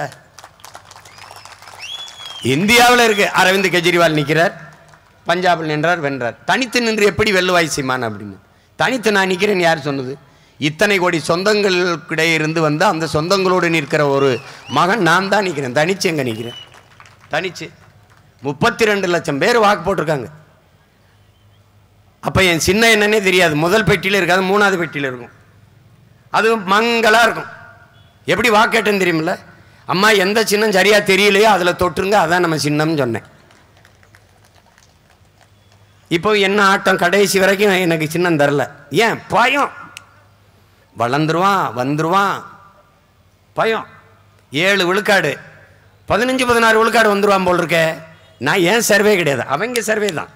இந்தியாவில் இருக்கு. அரவிந்த் கெஜ்ரிவால் நிற்கிறார், பஞ்சாபில் நின்றார், வென்றார். தனித்து நின்று எப்படி வெல்லுவாய் சீமான் அப்படின்னு. தனித்து நான் நிற்கிறேன் யார் சொன்னது? இத்தனை கோடி சொந்தங்களுக்கிடையே இருந்து வந்து அந்த சொந்தங்களோடு நிற்கிற ஒரு மகன் நான் தான் நிற்கிறேன். தனிச்சு எங்கே நிற்கிறேன்? தனிச்சு 32 லட்சம் பேர் வாக்கு போட்டிருக்காங்க. அப்போ என் சின்ன என்னன்னே தெரியாது. முதல் பெட்டியில் இருக்காது, 3வது பெட்டியில் இருக்கும். அது மங்களாக இருக்கும். எப்படி வாக்கு கேட்டேன்னு தெரியுமில்ல? அம்மா எந்த சின்னம் சரியாக தெரியலையோ அதில் தொட்டுருங்க, அதான் நம்ம சின்னம்னு சொன்னேன். இப்போ என்ன ஆட்டம், கடைசி வரைக்கும் எனக்கு சின்னம் தரல. ஏன்? பயம். வளர்ந்துருவான், வந்துருவான், பயம். 7 விழுக்காடு, 15-16 விழுக்காடு வந்துருவான் போல் இருக்க. நான் ஏன் சர்வே கிடையாது, அவங்க சர்வே தான்.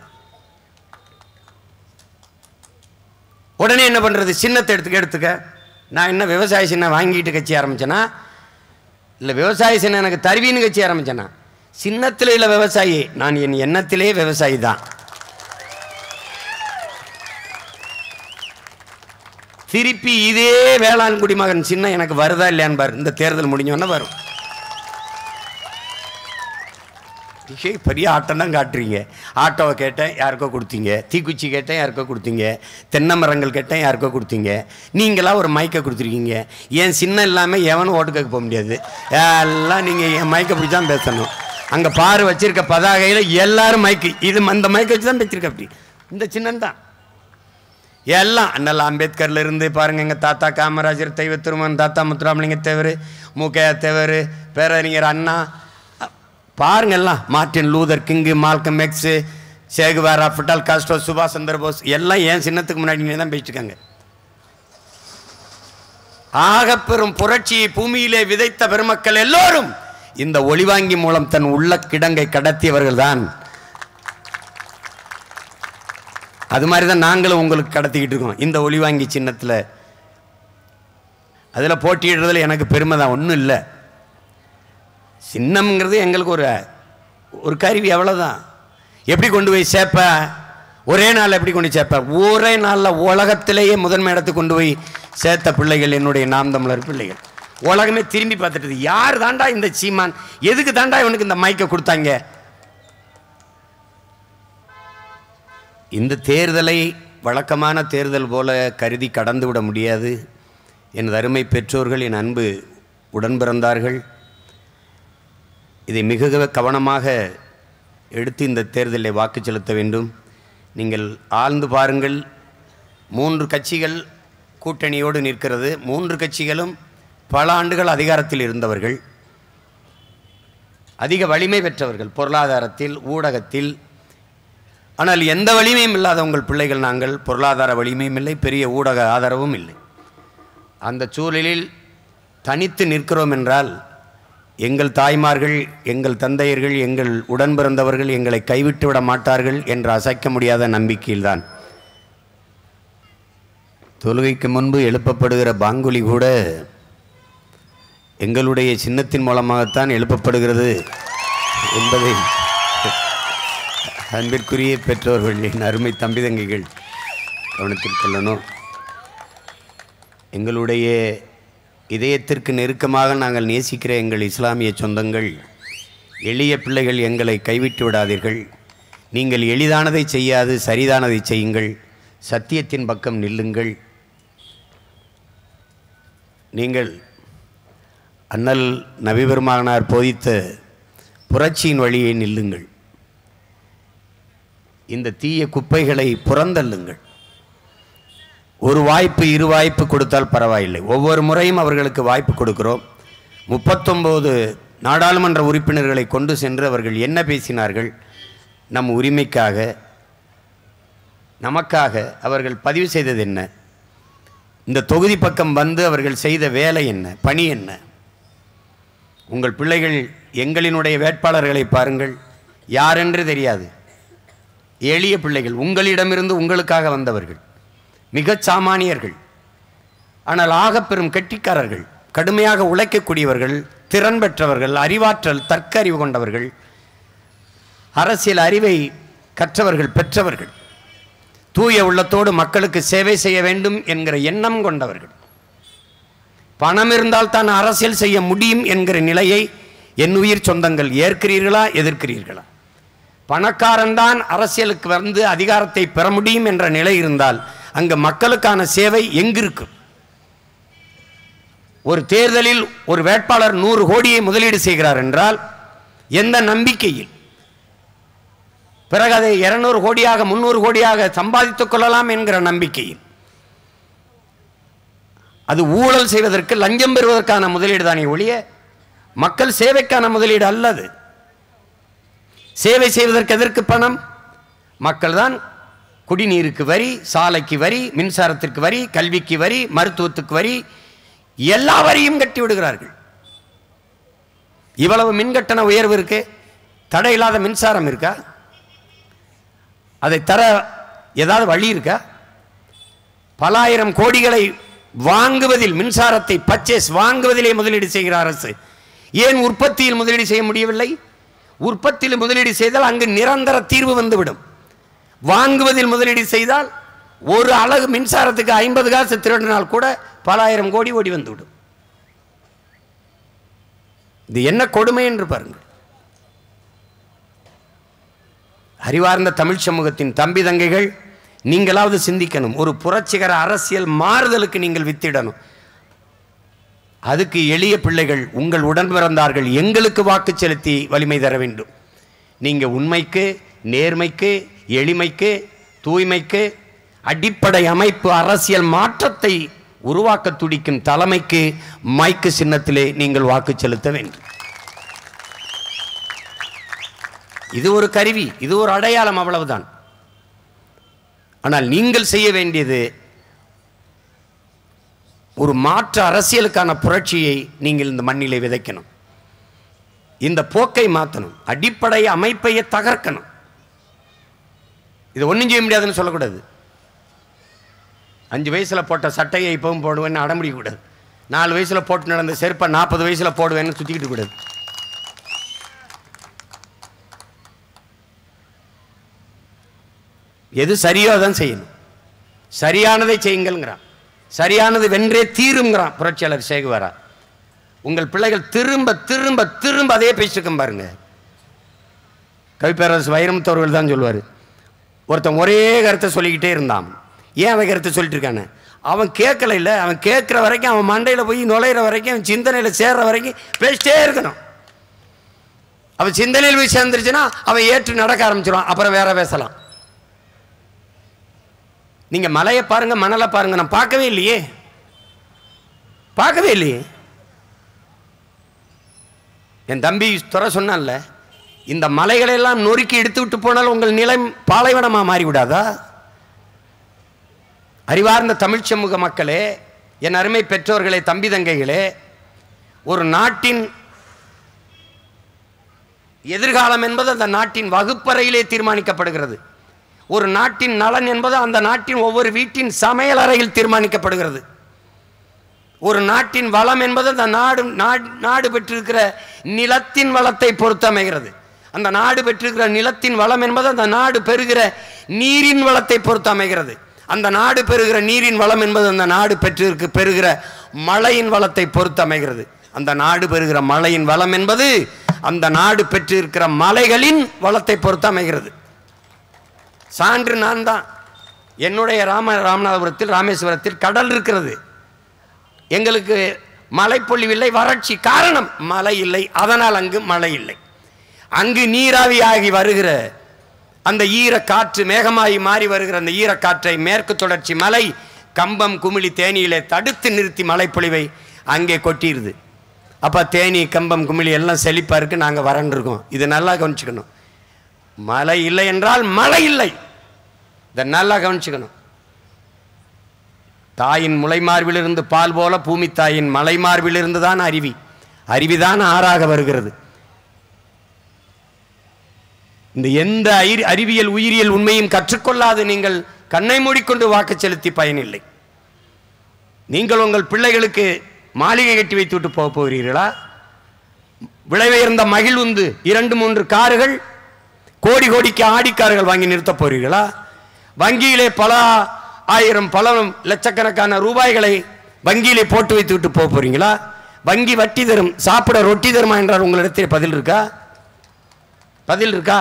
உடனே என்ன பண்ணுறது? சின்னத்தை எடுத்துக்க. நான் என்ன விவசாய சின்னம் வாங்கிட்டு கட்சி ஆரம்பிச்சேன்னா, இல்லை விவசாய சின்னம் எனக்கு தருவின்னு கட்சி ஆரம்பிச்சேன்னா? சின்னத்தில் இல்லை விவசாயி, நான் என் எண்ணத்திலே விவசாயி தான். திருப்பி இதே வேளாண் குடிமகன் சின்னம் எனக்கு வருதா இல்லையான்னு பாரு. இந்த தேர்தல் முடிஞ்சோன்னா வரும். பெரிய ஆட்டம் தான் காட்டுறீங்க. ஆட்டோவை கேட்டேன், யாருக்கோ கொடுத்தீங்க. தீக்குச்சி கேட்டேன், யாருக்கோ கொடுத்தீங்க. தென்னை மரங்கள் கேட்டேன், யாருக்கோ கொடுத்தீங்க. நீங்களாம் ஒரு மைக்கை கொடுத்துருக்கீங்க. ஏன் சின்னம் இல்லாமல் எவனும் ஓட்டு கேட்க போக முடியாது. எல்லாம் நீங்கள் என் மைக்கை பிடிச்சி தான் பேசணும். அங்கே பாரு வச்சிருக்க பதாகையில் எல்லாரும் மைக்கு, இது அந்த மைக்கை வச்சு தான் பேசியிருக்க. அப்படி இந்த சின்னம்தான். எல்லாம் அண்ணல் அம்பேத்கர்ல இருந்து பாருங்க, எங்கள் தாத்தா காமராஜர், தெய்வ திருமன், தாத்தா முத்துராமலிங்க தேவர், மூக்கையா தேவர், பேரறிஞர் அண்ணா, பாருங்க எல்லாம் Martin Luther King, Malcolm X, Che Guevara, Fidel Castro, சுபாஷ் சந்திர போஸ் எல்லாம் ஏன் சின்னத்துக்கு முன்னாடி தான் பேசிட்டு இருக்காங்க. ஆகப்பெரும் புரட்சியை பூமியிலே விதைத்த பெருமக்கள் எல்லோரும் இந்த ஒளிவாங்கி மூலம் தன் உள்ள கிடங்கை கடத்தியவர்கள் தான். அது மாதிரி தான் நாங்களும் உங்களுக்கு கடத்திக்கிட்டு இருக்கோம் இந்த ஒளிவாங்கி சின்னத்தில். அதில் போட்டியிடுறதுல எனக்கு பெருமை தான், ஒன்றும் இல்லை. சின்னம்ங்கிறது எங்களுக்கு ஒரு கருவி, அவ்வளோதான். எப்படி கொண்டு போய் சேர்ப்ப, ஒரே நாளில் எப்படி கொண்டு சேர்ப்ப, ஒரே நாளில் உலகத்திலேயே முதன்மை இடத்துக்கு கொண்டு போய் சேர்த்த பிள்ளைகள் என்னுடைய நாம் தமிழர் பிள்ளைகள். உலகமே திரும்பி பார்த்துட்டு யார் தாண்டா இந்த சீமான், எதுக்கு தாண்டா இவனுக்கு இந்த மைக்கை கொடுத்தாங்க. இந்த தேர்தலை வழக்கமான தேர்தல் போல கருதி கடந்து விட முடியாது. எனது அருமை பெற்றோர்கள், என் அன்பு உடன் பிறந்தார்கள், இதை மிக கவனமாக எடுத்து இந்த தேர்தலில் வாக்கு செலுத்த வேண்டும். நீங்கள் ஆழ்ந்து பாருங்கள். 3 கட்சிகள் கூட்டணியோடு நிற்கிறது. 3 கட்சிகளும் பல ஆண்டுகள் அதிகாரத்தில் இருந்தவர்கள், அதிக வலிமை பெற்றவர்கள் பொருளாதாரத்தில், ஊடகத்தில். ஆனால் எந்த வலிமையும் இல்லாத உங்கள் பிள்ளைகள் நாங்கள். பொருளாதார வலிமையும் இல்லை, பெரிய ஊடக ஆதரவும் இல்லை. அந்த சூழலில் தனித்து நிற்கிறோம் என்றால் எங்கள் தாய்மார்கள், எங்கள் தந்தையர்கள், எங்கள் உடன் பிறந்தவர்கள் எங்களை கைவிட்டு விட மாட்டார்கள் என்ற அசைக்க முடியாத நம்பிக்கையில்தான். தொழுகைக்கு முன்பு எழுப்பப்படுகிற பாங்குலி கூட எங்களுடைய சின்னத்தின் மூலமாகத்தான் எழுப்பப்படுகிறது என்பதை அன்பிற்குரிய பெற்றோர்கள், என் அருமை தம்பி தங்கைகள் கவனத்தில் கொள்ளணும். எங்களுடைய இதயத்திற்கு நெருக்கமாக நாங்கள் நேசிக்கிற எங்கள் இஸ்லாமிய சொந்தங்கள், எளிய பிள்ளைகள், எங்களை கைவிட்டு விடாதீர்கள். நீங்கள் எளிதானதை செய்யாது சரிதானதை செய்யுங்கள். சத்தியத்தின் பக்கம் நில்லுங்கள். நீங்கள் அண்ணல் நபி பெருமானார் போதித்த புரட்சியின் வழியை நில்லுங்கள். இந்த தீய குப்பைகளை புறந்தள்ளுங்கள். ஒரு வாய்ப்பு, 2 வாய்ப்பு கொடுத்தால் பரவாயில்லை. ஒவ்வொரு முறையும் அவர்களுக்கு வாய்ப்பு கொடுக்கிறோம். 39 நாடாளுமன்ற உறுப்பினர்களை கொண்டு சென்று அவர்கள் என்ன பேசினார்கள், நம் உரிமைக்காக, நமக்காக அவர்கள் பதிவு செய்தது என்ன, இந்த தொகுதி பக்கம் வந்து அவர்கள் செய்த வேலை என்ன, பணி என்ன. உங்கள் பிள்ளைகள் எங்களினுடைய வேட்பாளர்களை பாருங்கள், யாரென்று தெரியாது. எளிய பிள்ளைகள், உங்களிடமிருந்து உங்களுக்காக வந்தவர்கள், மிகச் சாமானியர்கள். ஆனால் ஆகப்பெரும் கெட்டிக்காரர்கள், கடுமையாக உழைக்கக்கூடியவர்கள், திறன் பெற்றவர்கள், அறிவாற்றல், தர்க்க அறிவு கொண்டவர்கள், அரசியல் அறிவை கற்றவர்கள், பெற்றவர்கள், தூய உள்ளத்தோடு மக்களுக்கு சேவை செய்ய வேண்டும் என்கிற எண்ணம் கொண்டவர்கள். பணம் இருந்தால் தான் அரசியல் செய்ய முடியும் என்கிற நிலையை என் உயிர் சொந்தங்கள் ஏற்கிறீர்களா, எதிர்க்கிறீர்களா? பணக்காரன் தான் அரசியலுக்கு வந்து அதிகாரத்தை பெற முடியும் என்ற நிலை இருந்தால் அங்கு மக்களுக்கான சேவை எங்கிருக்கும்? ஒரு தேர்தலில் ஒரு வேட்பாளர் 100 கோடியை முதலீடு செய்கிறார் என்றால் எந்த நம்பிக்கையில்? பிறகு அதை 200 கோடியாக 300 கோடியாக சம்பாதித்துக் கொள்ளலாம் என்கிற நம்பிக்கையில். அது ஊழல் செய்வதற்கு, லஞ்சம் பெறுவதற்கான முதலீடு தானே ஒழிய மக்கள் சேவைக்கான முதலீடு அல்லது. சேவை செய்வதற்கு எதற்கு பணம்? மக்கள் தான் குடிநீருக்கு வரி, சாலைக்கு வரி, மின்சாரத்திற்கு வரி, கல்விக்கு வரி, மருத்துவத்துக்கு வரி, எல்லா வரியும் கட்டி விடுகிறார்கள். இவ்வளவு மின்கட்டண உயர்வு இருக்கு, தடையில்லாத மின்சாரம் இருக்கா? அதை தர ஏதாவது வழி இருக்கா? பல ஆயிரம் கோடிகளை வாங்குவதில், மின்சாரத்தை பர்ச்சேஸ் வாங்குவதிலே முதலீடு செய்கிற அரசு ஏன் உற்பத்தியில் முதலீடு செய்ய முடியவில்லை? உற்பத்தியில் முதலீடு செய்தால் அங்கு நிரந்தர தீர்வு வந்துவிடும். வாங்குவதில் முதலீடு செய்தால் ஒரு அலகு மின்சாரத்துக்கு 50 காசு திருடினால் கூட பல ஆயிரம் கோடி ஓடி வந்துவிடும். இது என்ன கொடுமை என்று பாருங்கள். அறிவார்ந்த தமிழ் சமூகத்தின் தம்பி தங்கைகள், நீங்களாவது சிந்திக்கணும். ஒரு புரட்சிகர அரசியல் மாறுதலுக்கு நீங்கள் வித்திடணும். அதுக்கு எளிய பிள்ளைகள், உங்கள் உடன் பிறந்தார்கள், எங்களுக்கு வாக்கு செலுத்தி வலிமை தர வேண்டும். நீங்கள் உண்மைக்கு, நேர்மைக்கு, எளிமைக்கு, தூய்மைக்கு அடிப்படை அமைப்பு அரசியல் மாற்றத்தை உருவாக்க துடிக்கும் தலைமைக்கு மைக்கு சின்னத்திலே நீங்கள் வாக்கு செலுத்த வேண்டும். இது ஒரு கருவி, இது ஒரு அடையாளம், அவ்வளவுதான். ஆனால் நீங்கள் செய்ய வேண்டியது ஒரு மாற்று அரசியலுக்கான புரட்சியை நீங்கள் இந்த மண்ணிலே விதைக்கணும். இந்த போக்கை மாற்றணும், அடிப்படை அமைப்பையை தகர்க்கணும். இது ஒன்றும் செய்ய முடியாதுன்னு சொல்லக்கூடாது. 5 வயசில் போட்ட சட்டையை இப்பவும் போடுவேன்னு அடம்பிடிக்கக்கூடாது. 4 வயசில் போட்டு நடந்த செருப்பை 40 வயசில் போடுவேன்னு சுற்றிக்கிட்டு கூடாது. எது சரியோ அதான் செய்யணும். சரியானதை செய்யுங்கள்ங்கிறான். சரியானது வென்றே தீருங்கிறான் புரட்சியாளர் சேகுவாரா. உங்கள் பிள்ளைகள் திரும்ப திரும்ப திரும்ப அதே பேசிருக்க பாருங்க. கவிப்பேரரசு வைரமுத்தவர்கள் தான் சொல்லுவார், ஒருத்தன் ஒரே கருத்தை சொல்லிக்கிட்டே இருந்தான். ஏன் அவன் கருத்தை சொல்லிட்டு இருக்கானே? அவன் கேட்கல. இல்லை, அவன் கேட்குற வரைக்கும், அவன் மண்டையில் போய் நுழையிற வரைக்கும், அவன் சிந்தனையில் சேர்ற வரைக்கும் பேசிட்டே இருக்கணும். அவன் சிந்தனையில் போய் சேர்ந்துருச்சுன்னா அவன் ஏற்று நடக்க ஆரம்பிச்சிடுவான். அப்புறம் வேற பேசலாம். நீங்க மலையை பாருங்க, மணலை பாருங்க. நான் பார்க்கவே இல்லையே, பார்க்கவே இல்லையே. என் தம்பி துறை சொன்னான்ல, இந்த மலைகளை எல்லாம் நொறுக்கி எடுத்து விட்டு போனால் உங்கள் நிலை பாலைவனமா மாறிவிடாதா? அறிவார்ந்த தமிழ் சமூக மக்களே, என் அருமை பெற்றோர்களே, தம்பி தங்கைகளே, ஒரு நாட்டின் எதிர்காலம் என்பது அந்த நாட்டின் வகுப்பறையிலே தீர்மானிக்கப்படுகிறது. ஒரு நாட்டின் நலன் என்பது அந்த நாட்டின் ஒவ்வொரு வீட்டின் சமையல் அறையில் தீர்மானிக்கப்படுகிறது. ஒரு நாட்டின் வளம் என்பது அந்த நாடு பெற்றிருக்கிற நிலத்தின் வளத்தை பொறுத்து அமைகிறது. அந்த நாடு பெற்றிருக்கிற நிலத்தின் வளம் என்பது அந்த நாடு பெறுகிற நீரின் வளத்தை பொறுத்து அமைகிறது. அந்த நாடு பெறுகிற நீரின் வளம் என்பது அந்த நாடு பெறுகிற மழையின் வளத்தை பொறுத்து அமைகிறது. அந்த நாடு பெறுகிற மழையின் வளம் என்பது அந்த நாடு பெற்றிருக்கிற மலைகளின் வளத்தை பொறுத்து அமைகிறது. சான்று நான் தான். என்னுடைய ராமநாதபுரத்தில், ராமேஸ்வரத்தில் கடல் இருக்கிறது. எங்களுக்கு மழை பொழிவில்லை, வறட்சி. காரணம் மழை இல்லை, அதனால் அங்கு மழை இல்லை. அங்கு நீராவியாகி வருகிற அந்த ஈரக்காற்று மேகமாகி மாறி வருகிற அந்த ஈரக்காற்றை மேற்கு தொடர்ச்சி மலை கம்பம் குமிழி தேனியிலே தடுத்து நிறுத்தி மழைப்பொழிவை அங்கே கொட்டிடுது. அப்போ தேனி கம்பம் குமிழி எல்லாம் செழிப்பாக இருக்கு, நாங்கள் வறண்டிருக்கோம். இது நல்லா கவனிச்சுக்கணும். மழை இல்லை என்றால் மழை இல்லை, இதை நல்லா கவனிச்சுக்கணும். தாயின் முளைமார்பிலிருந்து பால் போல பூமி தாயின் மலைமார்பிலிருந்து தான் அருவிதான் ஆறாக வருகிறது. இந்த எந்த அறிவியல் உயிரியல் உண்மையும் கற்றுக்கொள்ளாது நீங்கள் கண்ணை மூடிக்கொண்டு வாக்கு செலுத்தி பயனில்லை. நீங்கள் உங்கள் பிள்ளைகளுக்கு மாளிகை கட்டி வைத்து விட்டு போக போகிறீர்களா? விலை உயர்ந்த மகிழ்வுந்து 2-3 கார்கள், கோடி கோடிக்கு ஆடிக்கார்கள் வாங்கி நிறுத்த போகிறீர்களா? வங்கியிலே பல ஆயிரம் பல லட்சக்கணக்கான ரூபாய்களை வங்கியிலே போட்டு வைத்து விட்டு போக போறீங்களா? வங்கி வட்டி தரும், சாப்பிட ரொட்டி தருமா என்றால் உங்களிடத்தில் பதில் இருக்கா? பதில் இருக்கா?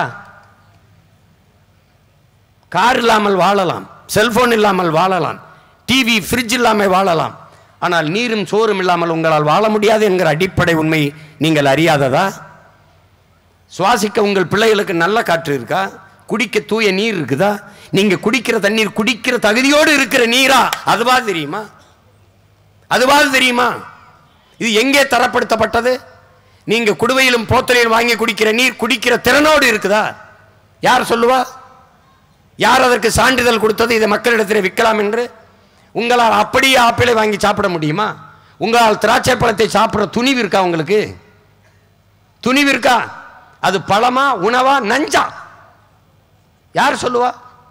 கார் இல்லாமல் வாழலாம், செல்போன் இல்லாமல் வாழலாம், டிவி ஃப்ரிட்ஜ் இல்லாமல் வாழலாம். ஆனால் நீரும் சோறும் இல்லாமல் உங்களால் வாழ முடியாது என்கிற அடிப்படை உண்மை நீங்கள் அறியாததா? சுவாசிக்க உங்கள் பிள்ளைகளுக்கு நல்ல காற்று இருக்கா? குடிக்க தூய நீர் இருக்குதா? நீங்க குடிக்கிற தண்ணீர் குடிக்கிற தகுதியோடு இருக்கிற நீரா? அதுவாது தெரியுமா? அதுவாது தெரியுமா? இது எங்கே தரப்படுத்தப்பட்டது? நீங்க குடுவையிலும் போத்தலையும் வாங்கி குடிக்கிற நீர் குடிக்கிற திறனோடு இருக்குதா? யார் சொல்லுவா? யார் அதற்கு சான்றிதழ் கொடுத்தது இதை மக்களிடத்தில் விற்கலாம் என்று? உங்களால் அப்படியே ஆப்பிளை வாங்கி சாப்பிட முடியுமா? உங்களால் திராட்சை பழத்தை சாப்பிட துணிவு இருக்கா? உங்களுக்கு துணிவு இருக்கா? அது பழமா, உணவா, நஞ்சா? யார் சொல்லுவா?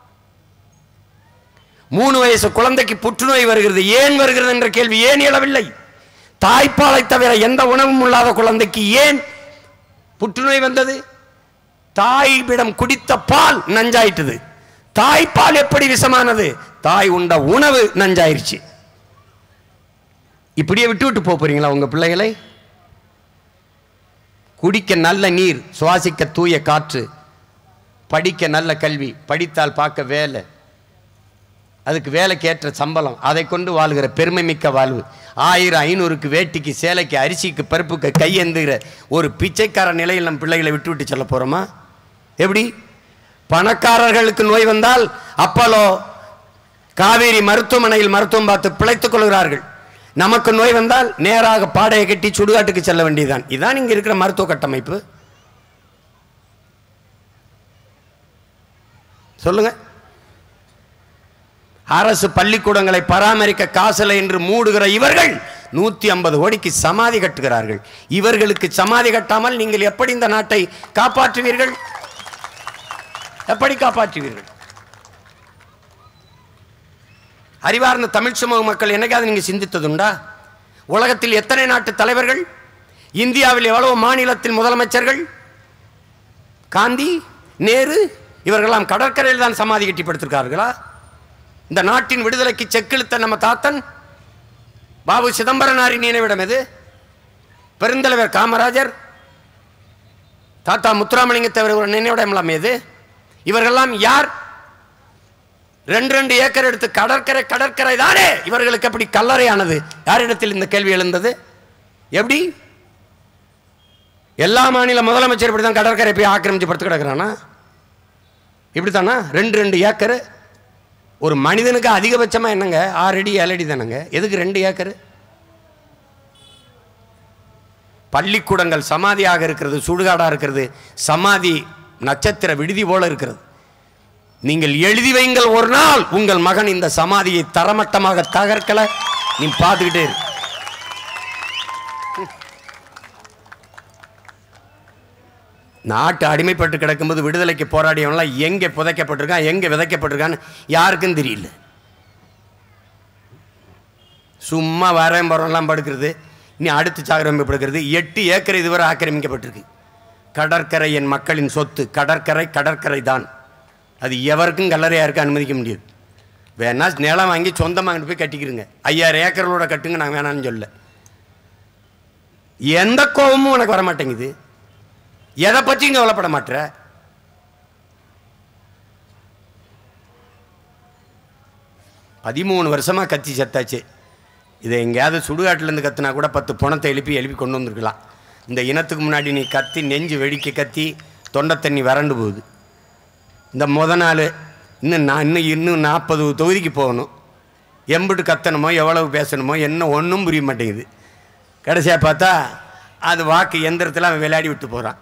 3 வயசு குழந்தைக்கு புற்றுநோய் வருகிறது. ஏன் வருகிறது என்ற கேள்வி ஏன் எழவில்லை? தாய்ப்பாலை தவிர எந்த உணவும் இல்லாத குழந்தைக்கு ஏன் புற்றுநோய் வந்தது? தாயிடம் குடித்த பால் நஞ்சாயிட்டது. தாய்ப்பால் எப்படி விஷமானது? தாய் உண்ட உணவு நஞ்சாயிருச்சு. இப்படியே விட்டு விட்டு போறீங்களா உங்க பிள்ளைகளை? குடிக்க நல்ல நீர், சுவாசிக்க தூய காற்று, படிக்க நல்ல கல்வி, படித்தால் பார்க்க வேலை, அதுக்கு வேலைக்கு ஏற்ற சம்பளம், அதை கொண்டு வாழ்கிற பெருமை மிக்க வாழ்வு. 1000-500க்கு வேட்டிக்கு சேலைக்கு அரிசிக்கு பருப்புக்கு கையெந்துகிற ஒரு பிச்சைக்கார நிலையில் நம் பிள்ளைகளை விட்டு விட்டு சொல்ல போறோமா? எப்படி? பணக்காரர்களுக்கு நோய் வந்தால் அப்பலோ காவேரி மருத்துவமனையில் மருத்துவம் பார்த்து பிழைத்துக் கொள்கிறார்கள். நமக்கு நோய் வந்தால் நேராக பாடையை கட்டி சுடுகாட்டுக்கு செல்ல வேண்டியதுதான். இதுதான் இங்க இருக்கிற மருத்துவ கட்டமைப்பு. சொல்லுங்க. அரசு பள்ளிக்கூடங்களை பராமரிக்க காசலை என்று மூடுகிற இவர்கள் 150 கோடிக்கு சமாதி கட்டுகிறார்கள். இவர்களுக்கு சமாதி கட்டாமல் நீங்கள் எப்படி இந்த நாட்டை காப்பாற்றுவீர்கள்? எப்படி காப்பாற்றுவீர்கள்? அறிவார்ந்த தமிழ் சமூக மக்கள் என்னைக்காவது நீங்க சிந்தித்ததுண்டா? உலகத்தில் எத்தனை நாட்டு தலைவர்கள், இந்தியாவில் எவ்வளவு மாநிலத்தில் முதலமைச்சர்கள், காந்தி, நேரு இவர்களெல்லாம் கடற்கரையில் தான் சமாதி கட்டி படுத்திருக்கார்களா? இந்த நாட்டின் விடுதலைக்கு செக்கிழுத்த நம்ம தாத்தன் பாபு சிதம்பரனாரின் நினைவிடம் எது? பெருந்தலைவர் காமராஜர், தாத்தா முத்துராமலிங்க தேவர் நினைவிடம் எல்லாம் எது? இவர்களெல்லாம் யார்? 2 ஏக்கர் எடுத்து கடற்கரை தானே இவர்களுக்கு எப்படி கல்லறையானது? யாரிடத்தில் இந்த கேள்வி எழுந்தது? எப்படி? எல்லா மாநில முதலமைச்சர் இப்படிதான் கடற்கரை போய் ஆக்கிரமிச்சு படுத்து கிடக்கிறானா? இப்படித்தானா? 2 ஏக்கர் ஒரு மனிதனுக்கு அதிகபட்சமா என்னங்க? 6 அடி 7 அடி தானங்க. எதுக்கு 2 ஏக்கர்? பள்ளிக்கூடங்கள் சமாதியாக இருக்கிறது, சுடுகாடா இருக்கிறது. சமாதி நட்சத்திர விடுதி போல இருக்கிறது. நீங்கள் எழுதி வைங்கள், ஒரு நாள் உங்கள் மகன் இந்த சமாதியை தரமட்டமாக தகர்க்கல, நீ பார்த்துக்கிட்டே இரு. நாட்டு அடிமைப்பட்டு கிடக்கும்போது விடுதலைக்கு போராடியவன்லாம் எங்கே புதைக்கப்பட்டிருக்கான், எங்கே விதைக்கப்பட்டிருக்கான்னு யாருக்கும் தெரியல. சும்மா வரேன் போறோம்லாம் படுக்கிறது. இனி அடுத்து சாகரம் படுக்கிறது. 8 ஏக்கர் இதுவரை ஆக்கிரமிக்கப்பட்டிருக்கு. கடற்கரை என் மக்களின் சொத்து. கடற்கரை தான். அது எவருக்கும் கல்லறையா இருக்க அனுமதிக்க முடியாது. வேணா நிலம் வாங்கி சொந்தமாக போய் கட்டிக்கிறங்க. 5000 ஏக்கர்களோட கட்டுங்க, நான் வேணான்னு சொல்ல. எந்த கோபமும் உனக்கு வர மாட்டேங்குது. எதை பற்றியும் கவலைப்பட மாட்டேற. 13 வருஷமா கத்தி செத்தாச்சு. இதை எங்கேயாவது சுடுகாட்டிலேருந்து கத்தினா கூட 10 பணத்தை எழுப்பி கொண்டு வந்திருக்கலாம். இந்த இனத்துக்கு முன்னாடி நீ கத்தி நெஞ்சு வெடிக்க கத்தி தொண்டை தண்ணி வறண்டு போகுது. இந்த நாள் இன்னும் 40 தொகுதிக்கு போகணும். எம்பிட்டு கத்தணுமோ எவ்வளவு பேசணுமோ என்ன ஒன்றும் புரிய மாட்டேங்குது. கடைசியாக பார்த்தா அது வாக்கு எந்திரத்தில் அவன் விளையாடி விட்டு போகிறான்.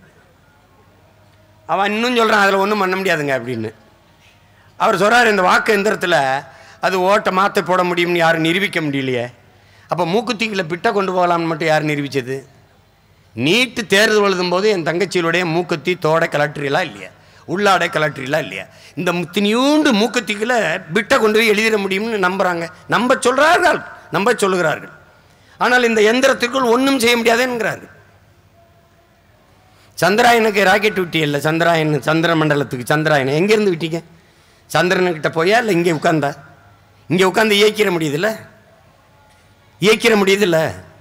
அவன் இன்னும் சொல்கிறான் அதில் ஒன்றும் பண்ண முடியாதுங்க அப்படின்னு. அவர் சொல்கிறார், இந்த வாக்கு எந்திரத்தில் அது ஓட்டை மாற்ற போட முடியும்னு யாரும் நிரூபிக்க முடியலையே. அப்போ மூக்குத்திகளை பிட்ட கொண்டு போகலாம்னு மட்டும் யார் நிரூபித்தது? நீட்டு தேர்தல் எழுதும் போது என் தங்கச்சியிலுடைய மூக்குத்தி தோடை கலெக்டரெலாம் இல்லையா, உள்ளாடை கலெக்டரெலாம் இல்லையா? இந்த முத்தினியூண்டு மூக்குத்திகளை பிட்டை கொண்டு போய் எழுதிட முடியும்னு நம்புகிறாங்க, நம்ப சொல்லுகிறார்கள். ஆனால் இந்த எந்திரத்திற்குள் ஒன்றும் செய்ய முடியாதுங்கிறார்கள். சந்திராயனுக்கு ராக்கெட் விட்டி இல்லை, சந்திர மண்டலத்துக்கு சந்திராயனை எங்கேருந்து விட்டீங்க? சந்திரனுக்கிட்ட போயா இல்லை இங்கே உட்காந்தா? இங்கே உட்காந்து இயக்கிற முடியுதில்ல.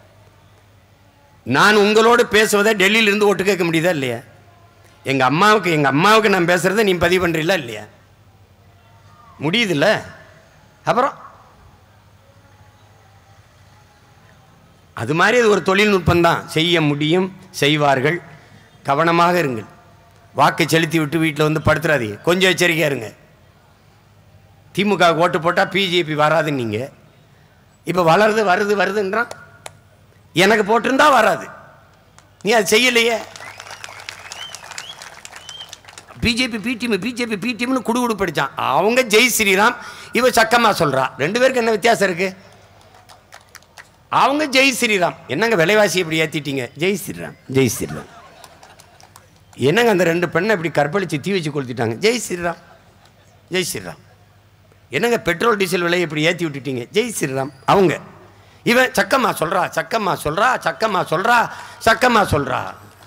நான் உங்களோடு பேசுவதை டெல்லியிலிருந்து ஒட்டு கேட்க முடியுதா இல்லையா? எங்கள் அம்மாவுக்கு நான் பேசுகிறத நீ பதிவு பண்ணுறீங்களா இல்லையா? முடியுதில்ல. அப்புறம் அது மாதிரி அது ஒரு தொழில்நுட்பம் தான். செய்ய முடியும், செய்வார்கள். கவனமாக இருங்கள். வாக்கை செலுத்தி விட்டு வீட்டில் வந்து படுத்துறாதீங்க. கொஞ்சம் எச்சரிக்கையாக இருங்க. திமுக ஓட்டு போட்டால் பிஜேபி வராதுன்னு நீங்கள் இப்போ வருதுன்றான். எனக்கு போட்டிருந்தா வராது, நீ அது செய்யலையே. பிஜேபி பிடிஎம்னு குடு படித்தான். அவங்க ஜெய் ஸ்ரீராம், இவ சக்கமா சொல்கிறா. 2 பேருக்கு என்ன வித்தியாசம் இருக்குது? அவங்க ஜெய் ஸ்ரீராம். என்னங்க விலைவாசி இப்படி ஏற்றிட்டீங்க? ஜெய் ஸ்ரீராம். என்னங்க அந்த 2 பெண்ணை இப்படி கற்பழித்து தீ வச்சு கொளுத்திட்டாங்க? ஜெய் ஸ்ரீராம். என்னங்க பெட்ரோல் டீசல் விலையை இப்படி ஏற்றி விட்டுட்டீங்க? ஜெய் ஸ்ரீராம். அவங்க இவன் சக்கமா சொல்கிறா.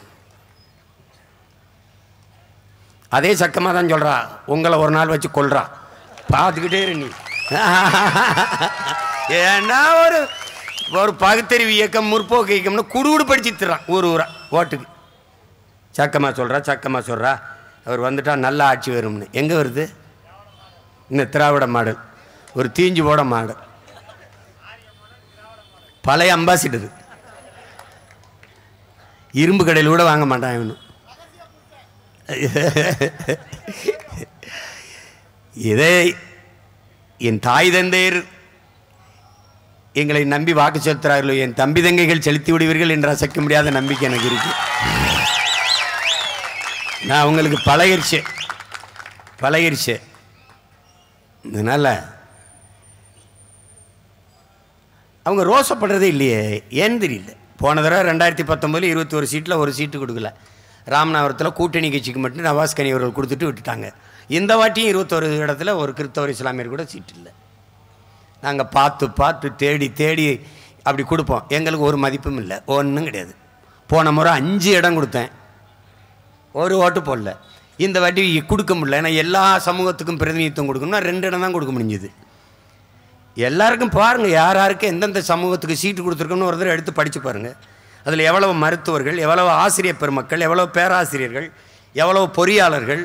அதே சக்கமாக தான் சொல்கிறா. உங்களை ஒரு நாள் வச்சு கொல்றா, பார்த்துக்கிட்டே இரு நீ. ஏன்னா ஒரு பகுத்தறிவு இயக்கம், முற்போக்கு இயக்கம்னு குடுகுடு படிச்சுட்டுறான் ஊரா ஓட்டுக்கு. சக்கமா சொல்கிறா. அவர் வந்துட்டா நல்ல ஆட்சி வரும்னு. எங்கே வருது? இன்னும் திராவிட மாடல், ஒரு தீஞ்சு போட மாடல், பழைய அம்பாசிடர். இரும்பு கடையில் கூட வாங்க மாட்டான் இவனு. இதை என் தாய் தந்தையர் எங்களை நம்பி வாக்கு செலுத்துகிறார்களோ, என் தம்பி தங்கைகள் செலுத்தி விடுவீர்கள் என்று அசைக்க முடியாத நம்பிக்கை எனக்கு இருக்கு. நான் உங்களுக்கு பழகிருச்சு. அதனால அவங்க ரோசப்படுறதே இல்லையே, ஏன்னு தெரியல. போன தடவை 2019 21 சீட்டில் ஒரு சீட்டு கொடுக்கல. ராமநாதபுரத்தில் கூட்டணி கட்சிக்கு மட்டும் நவாஸ் கனி அவர்கள் கொடுத்துட்டு விட்டுட்டாங்க. இந்த வாட்டியும் 21 இடத்துல ஒரு கிறிஸ்தவர் இஸ்லாமியர் கூட சீட்டு இல்லை. நாங்கள் பார்த்து தேடி அப்படி கொடுப்போம். எங்களுக்கு ஒரு மதிப்பும் இல்லை, ஒன்றும் கிடையாது. போன முறை 5 இடம் கொடுத்தேன், ஒரு ஓட்டு போடல. இந்த வாட்டி கொடுக்க முடியல. ஏன்னா எல்லா சமூகத்துக்கும் பிரதிநிதித்துவம் கொடுக்கணும்னா 2 இடம் தான் கொடுக்க முடிஞ்சுது. எல்லாருக்கும் பாருங்கள், யாருக்கு எந்தெந்த சமூகத்துக்கு சீட்டு கொடுத்துருக்கோன்னு ஒரு தடவை எடுத்து படித்து பாருங்கள். அதில் எவ்வளவு மருத்துவர்கள், எவ்வளவு ஆசிரியர் பெருமக்கள், எவ்வளவு பேராசிரியர்கள், எவ்வளவு பொறியாளர்கள்,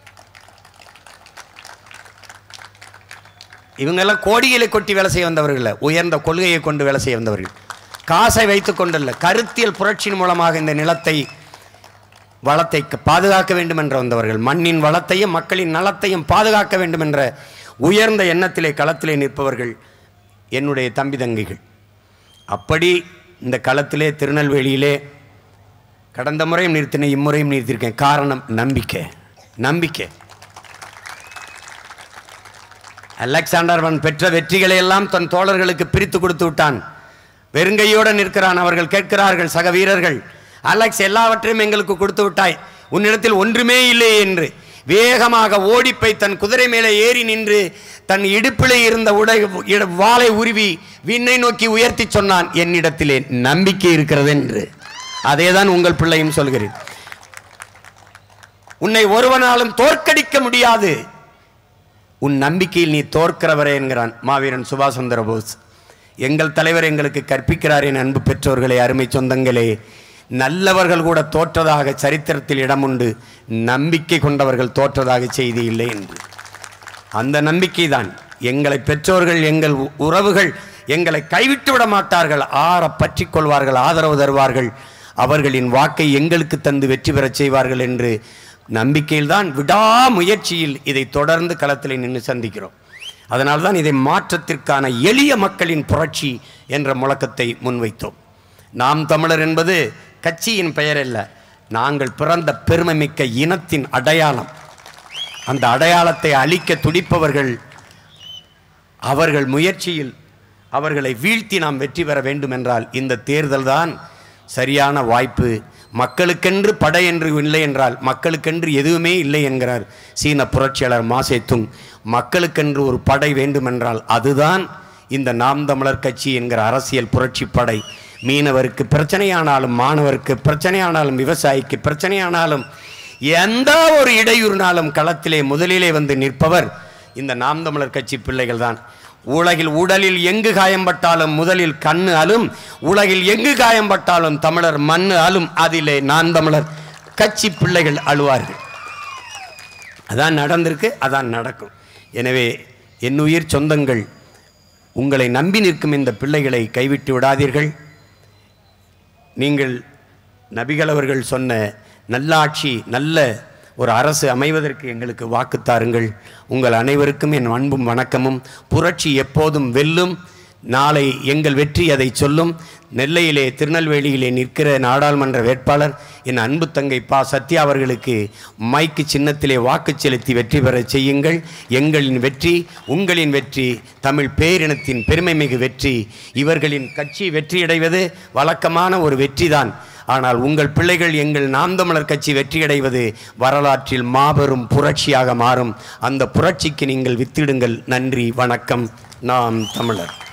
இவங்கெல்லாம் கோடிகளை கொட்டி வேலை செய்ய வந்தவர்கள், உயர்ந்த கொள்கையை கொண்டு வேலை செய்ய வந்தவர்கள். காசை வைத்து கொண்டல்ல, கருத்தியல் புரட்சியின் மூலமாக இந்த நிலத்தை வளத்தை பாதுகாக்க வேண்டும் என்று வந்தவர்கள். மண்ணின் வளத்தையும் மக்களின் நலத்தையும் பாதுகாக்க வேண்டும் என்ற உயர்ந்த எண்ணத்திலே களத்திலே நிற்பவர்கள் என்னுடைய தம்பி தங்கைகள். அப்படி இந்த களத்திலே திருநெல்வேலியிலே கடந்த முறையும் நிறுத்தினேன், இம்முறையும் நிறுத்தியிருக்கேன். காரணம் நம்பிக்கை. அலெக்சாண்டர் பெற்ற வெற்றிகளை எல்லாம் தன் தோழர்களுக்கு பிரித்து கொடுத்து விட்டான். வெறுங்கையோடு நிற்கிறான். அவர்கள் கேட்கிறார்கள், சக வீரர்கள், அலெக்ஸ் எல்லாவற்றையும் எங்களுக்கு கொடுத்து விட்டாய், உன்னிடத்தில் ஒன்றுமே இல்லை என்று வேகமாக ஓடிப்பை தன் குதிரை மேலே ஏறி நின்று தன் இடுப்பிலே இருந்த வாளை உருவி விண்ணை நோக்கி உயர்த்தி சொன்னான், என்னிடத்திலே நம்பிக்கை இருக்கிறது என்று. அதேதான் உங்கள் பிள்ளையும் சொல்கிறேன். உன்னை ஒருவனாலும் தோற்கடிக்க முடியாது, உன் நம்பிக்கையில் நீ தோற்கிறவரே என்கிறான் மாவீரன் சுபாஷ் சந்திர போஸ். எங்கள் தலைவர் எங்களுக்கு கற்பிக்கிறார். என் அன்பு பெற்றோர்களே, அருமை சொந்தங்களே, நல்லவர்கள் கூட தோற்றதாக சரித்திரத்தில் இடம் உண்டு, நம்பிக்கை கொண்டவர்கள் தோற்றதாக செய்தி இல்லை என்று. அந்த நம்பிக்கை தான் எங்களை பெற்றோர்கள், எங்கள் உறவுகள் எங்களை கைவிட்டு விட மாட்டார்கள், பற்றி கொள்வார்கள், ஆதரவு தருவார்கள், அவர்களின் வாக்கை எங்களுக்கு தந்து வெற்றி பெறச் செய்வார்கள் என்று நம்பிக்கையில்தான் விடாமுயற்சியில் இதை தொடர்ந்து களத்தில் நின்று சந்திக்கிறோம். அதனால்தான் இதை மாற்றத்திற்கான எளிய மக்களின் புரட்சி என்ற முழக்கத்தை முன்வைத்தோம். நாம் தமிழர் என்பது கட்சியின் பெயர் அல்ல, நாங்கள் பிறந்த பெருமை மிக்க இனத்தின் அடையாளம். அந்த அடையாளத்தை அழிக்க துடிப்பவர்கள், அவர்கள் முயற்சியில் அவர்களை வீழ்த்தி நாம் வெற்றி பெற வேண்டும் என்றால் இந்த தேர்தல் தான் சரியான வாய்ப்பு. மக்களுக்கென்று படை என்று இல்லை என்றால் மக்களுக்கென்று எதுவுமே இல்லை என்கிறார் சீன புரட்சியாளர் மாசேத்துங். மக்களுக்கென்று ஒரு படை வேண்டுமென்றால் அதுதான் இந்த நாம் தமிழர் கட்சி என்கிற அரசியல் புரட்சி படை. மீனவருக்கு பிரச்சனையானாலும், மாணவருக்கு பிரச்சனையானாலும், விவசாயிக்கு பிரச்சனையானாலும், எந்த ஒரு இடையூறுனாலும் களத்திலே முதலிலே வந்து நிற்பவர் இந்த நாம் தமிழர் கட்சி பிள்ளைகள் தான். உடலில் எங்கு காயம்பட்டாலும் முதலில் கண்ணு அலும், உலகில் எங்கு காயம்பட்டாலும் தமிழர் மண்ணு அலும், அதிலே நாம் தமிழர் கட்சி பிள்ளைகள் அழுவார்கள். அதான் நடந்திருக்கு, அதான் நடக்கும். எனவே என்னுயிர் சொந்தங்கள், உங்களை நம்பி நிற்கும் இந்த பிள்ளைகளை கைவிட்டு விடாதீர்கள். நீங்கள் நபிகள் அவர்கள் சொன்ன நல்லாட்சி, நல்ல ஒரு அரசு அமைவதற்கு எங்களுக்கு வாக்கு தாருங்கள். உங்கள் அனைவருக்கும் என் அன்பும் வணக்கமும். புரட்சி எப்போதும் வெல்லும். நாளை எங்கள் வெற்றி அதை சொல்லும். நெல்லையிலே, திருநெல்வேலியிலே நிற்கிற நாடாளுமன்ற வேட்பாளர் என் அன்பு தங்கை பா சத்யா அவர்களுக்கு மைக்கு சின்னத்திலே வாக்கு செலுத்தி வெற்றி பெற செய்யுங்கள். எங்களின் வெற்றி உங்களின் வெற்றி, தமிழ் பேரினத்தின் பெருமை மிகு வெற்றி. இவர்களின் கட்சி வெற்றியடைவது வழக்கமான ஒரு வெற்றிதான். ஆனால் உங்கள் பிள்ளைகள் எங்கள் நாம் தமிழர் கட்சி வெற்றியடைவது வரலாற்றில் மாபெரும் புரட்சியாக மாறும். அந்த புரட்சிக்கு நீங்கள் வித்திடுங்கள். நன்றி, வணக்கம். நாம் தமிழர்.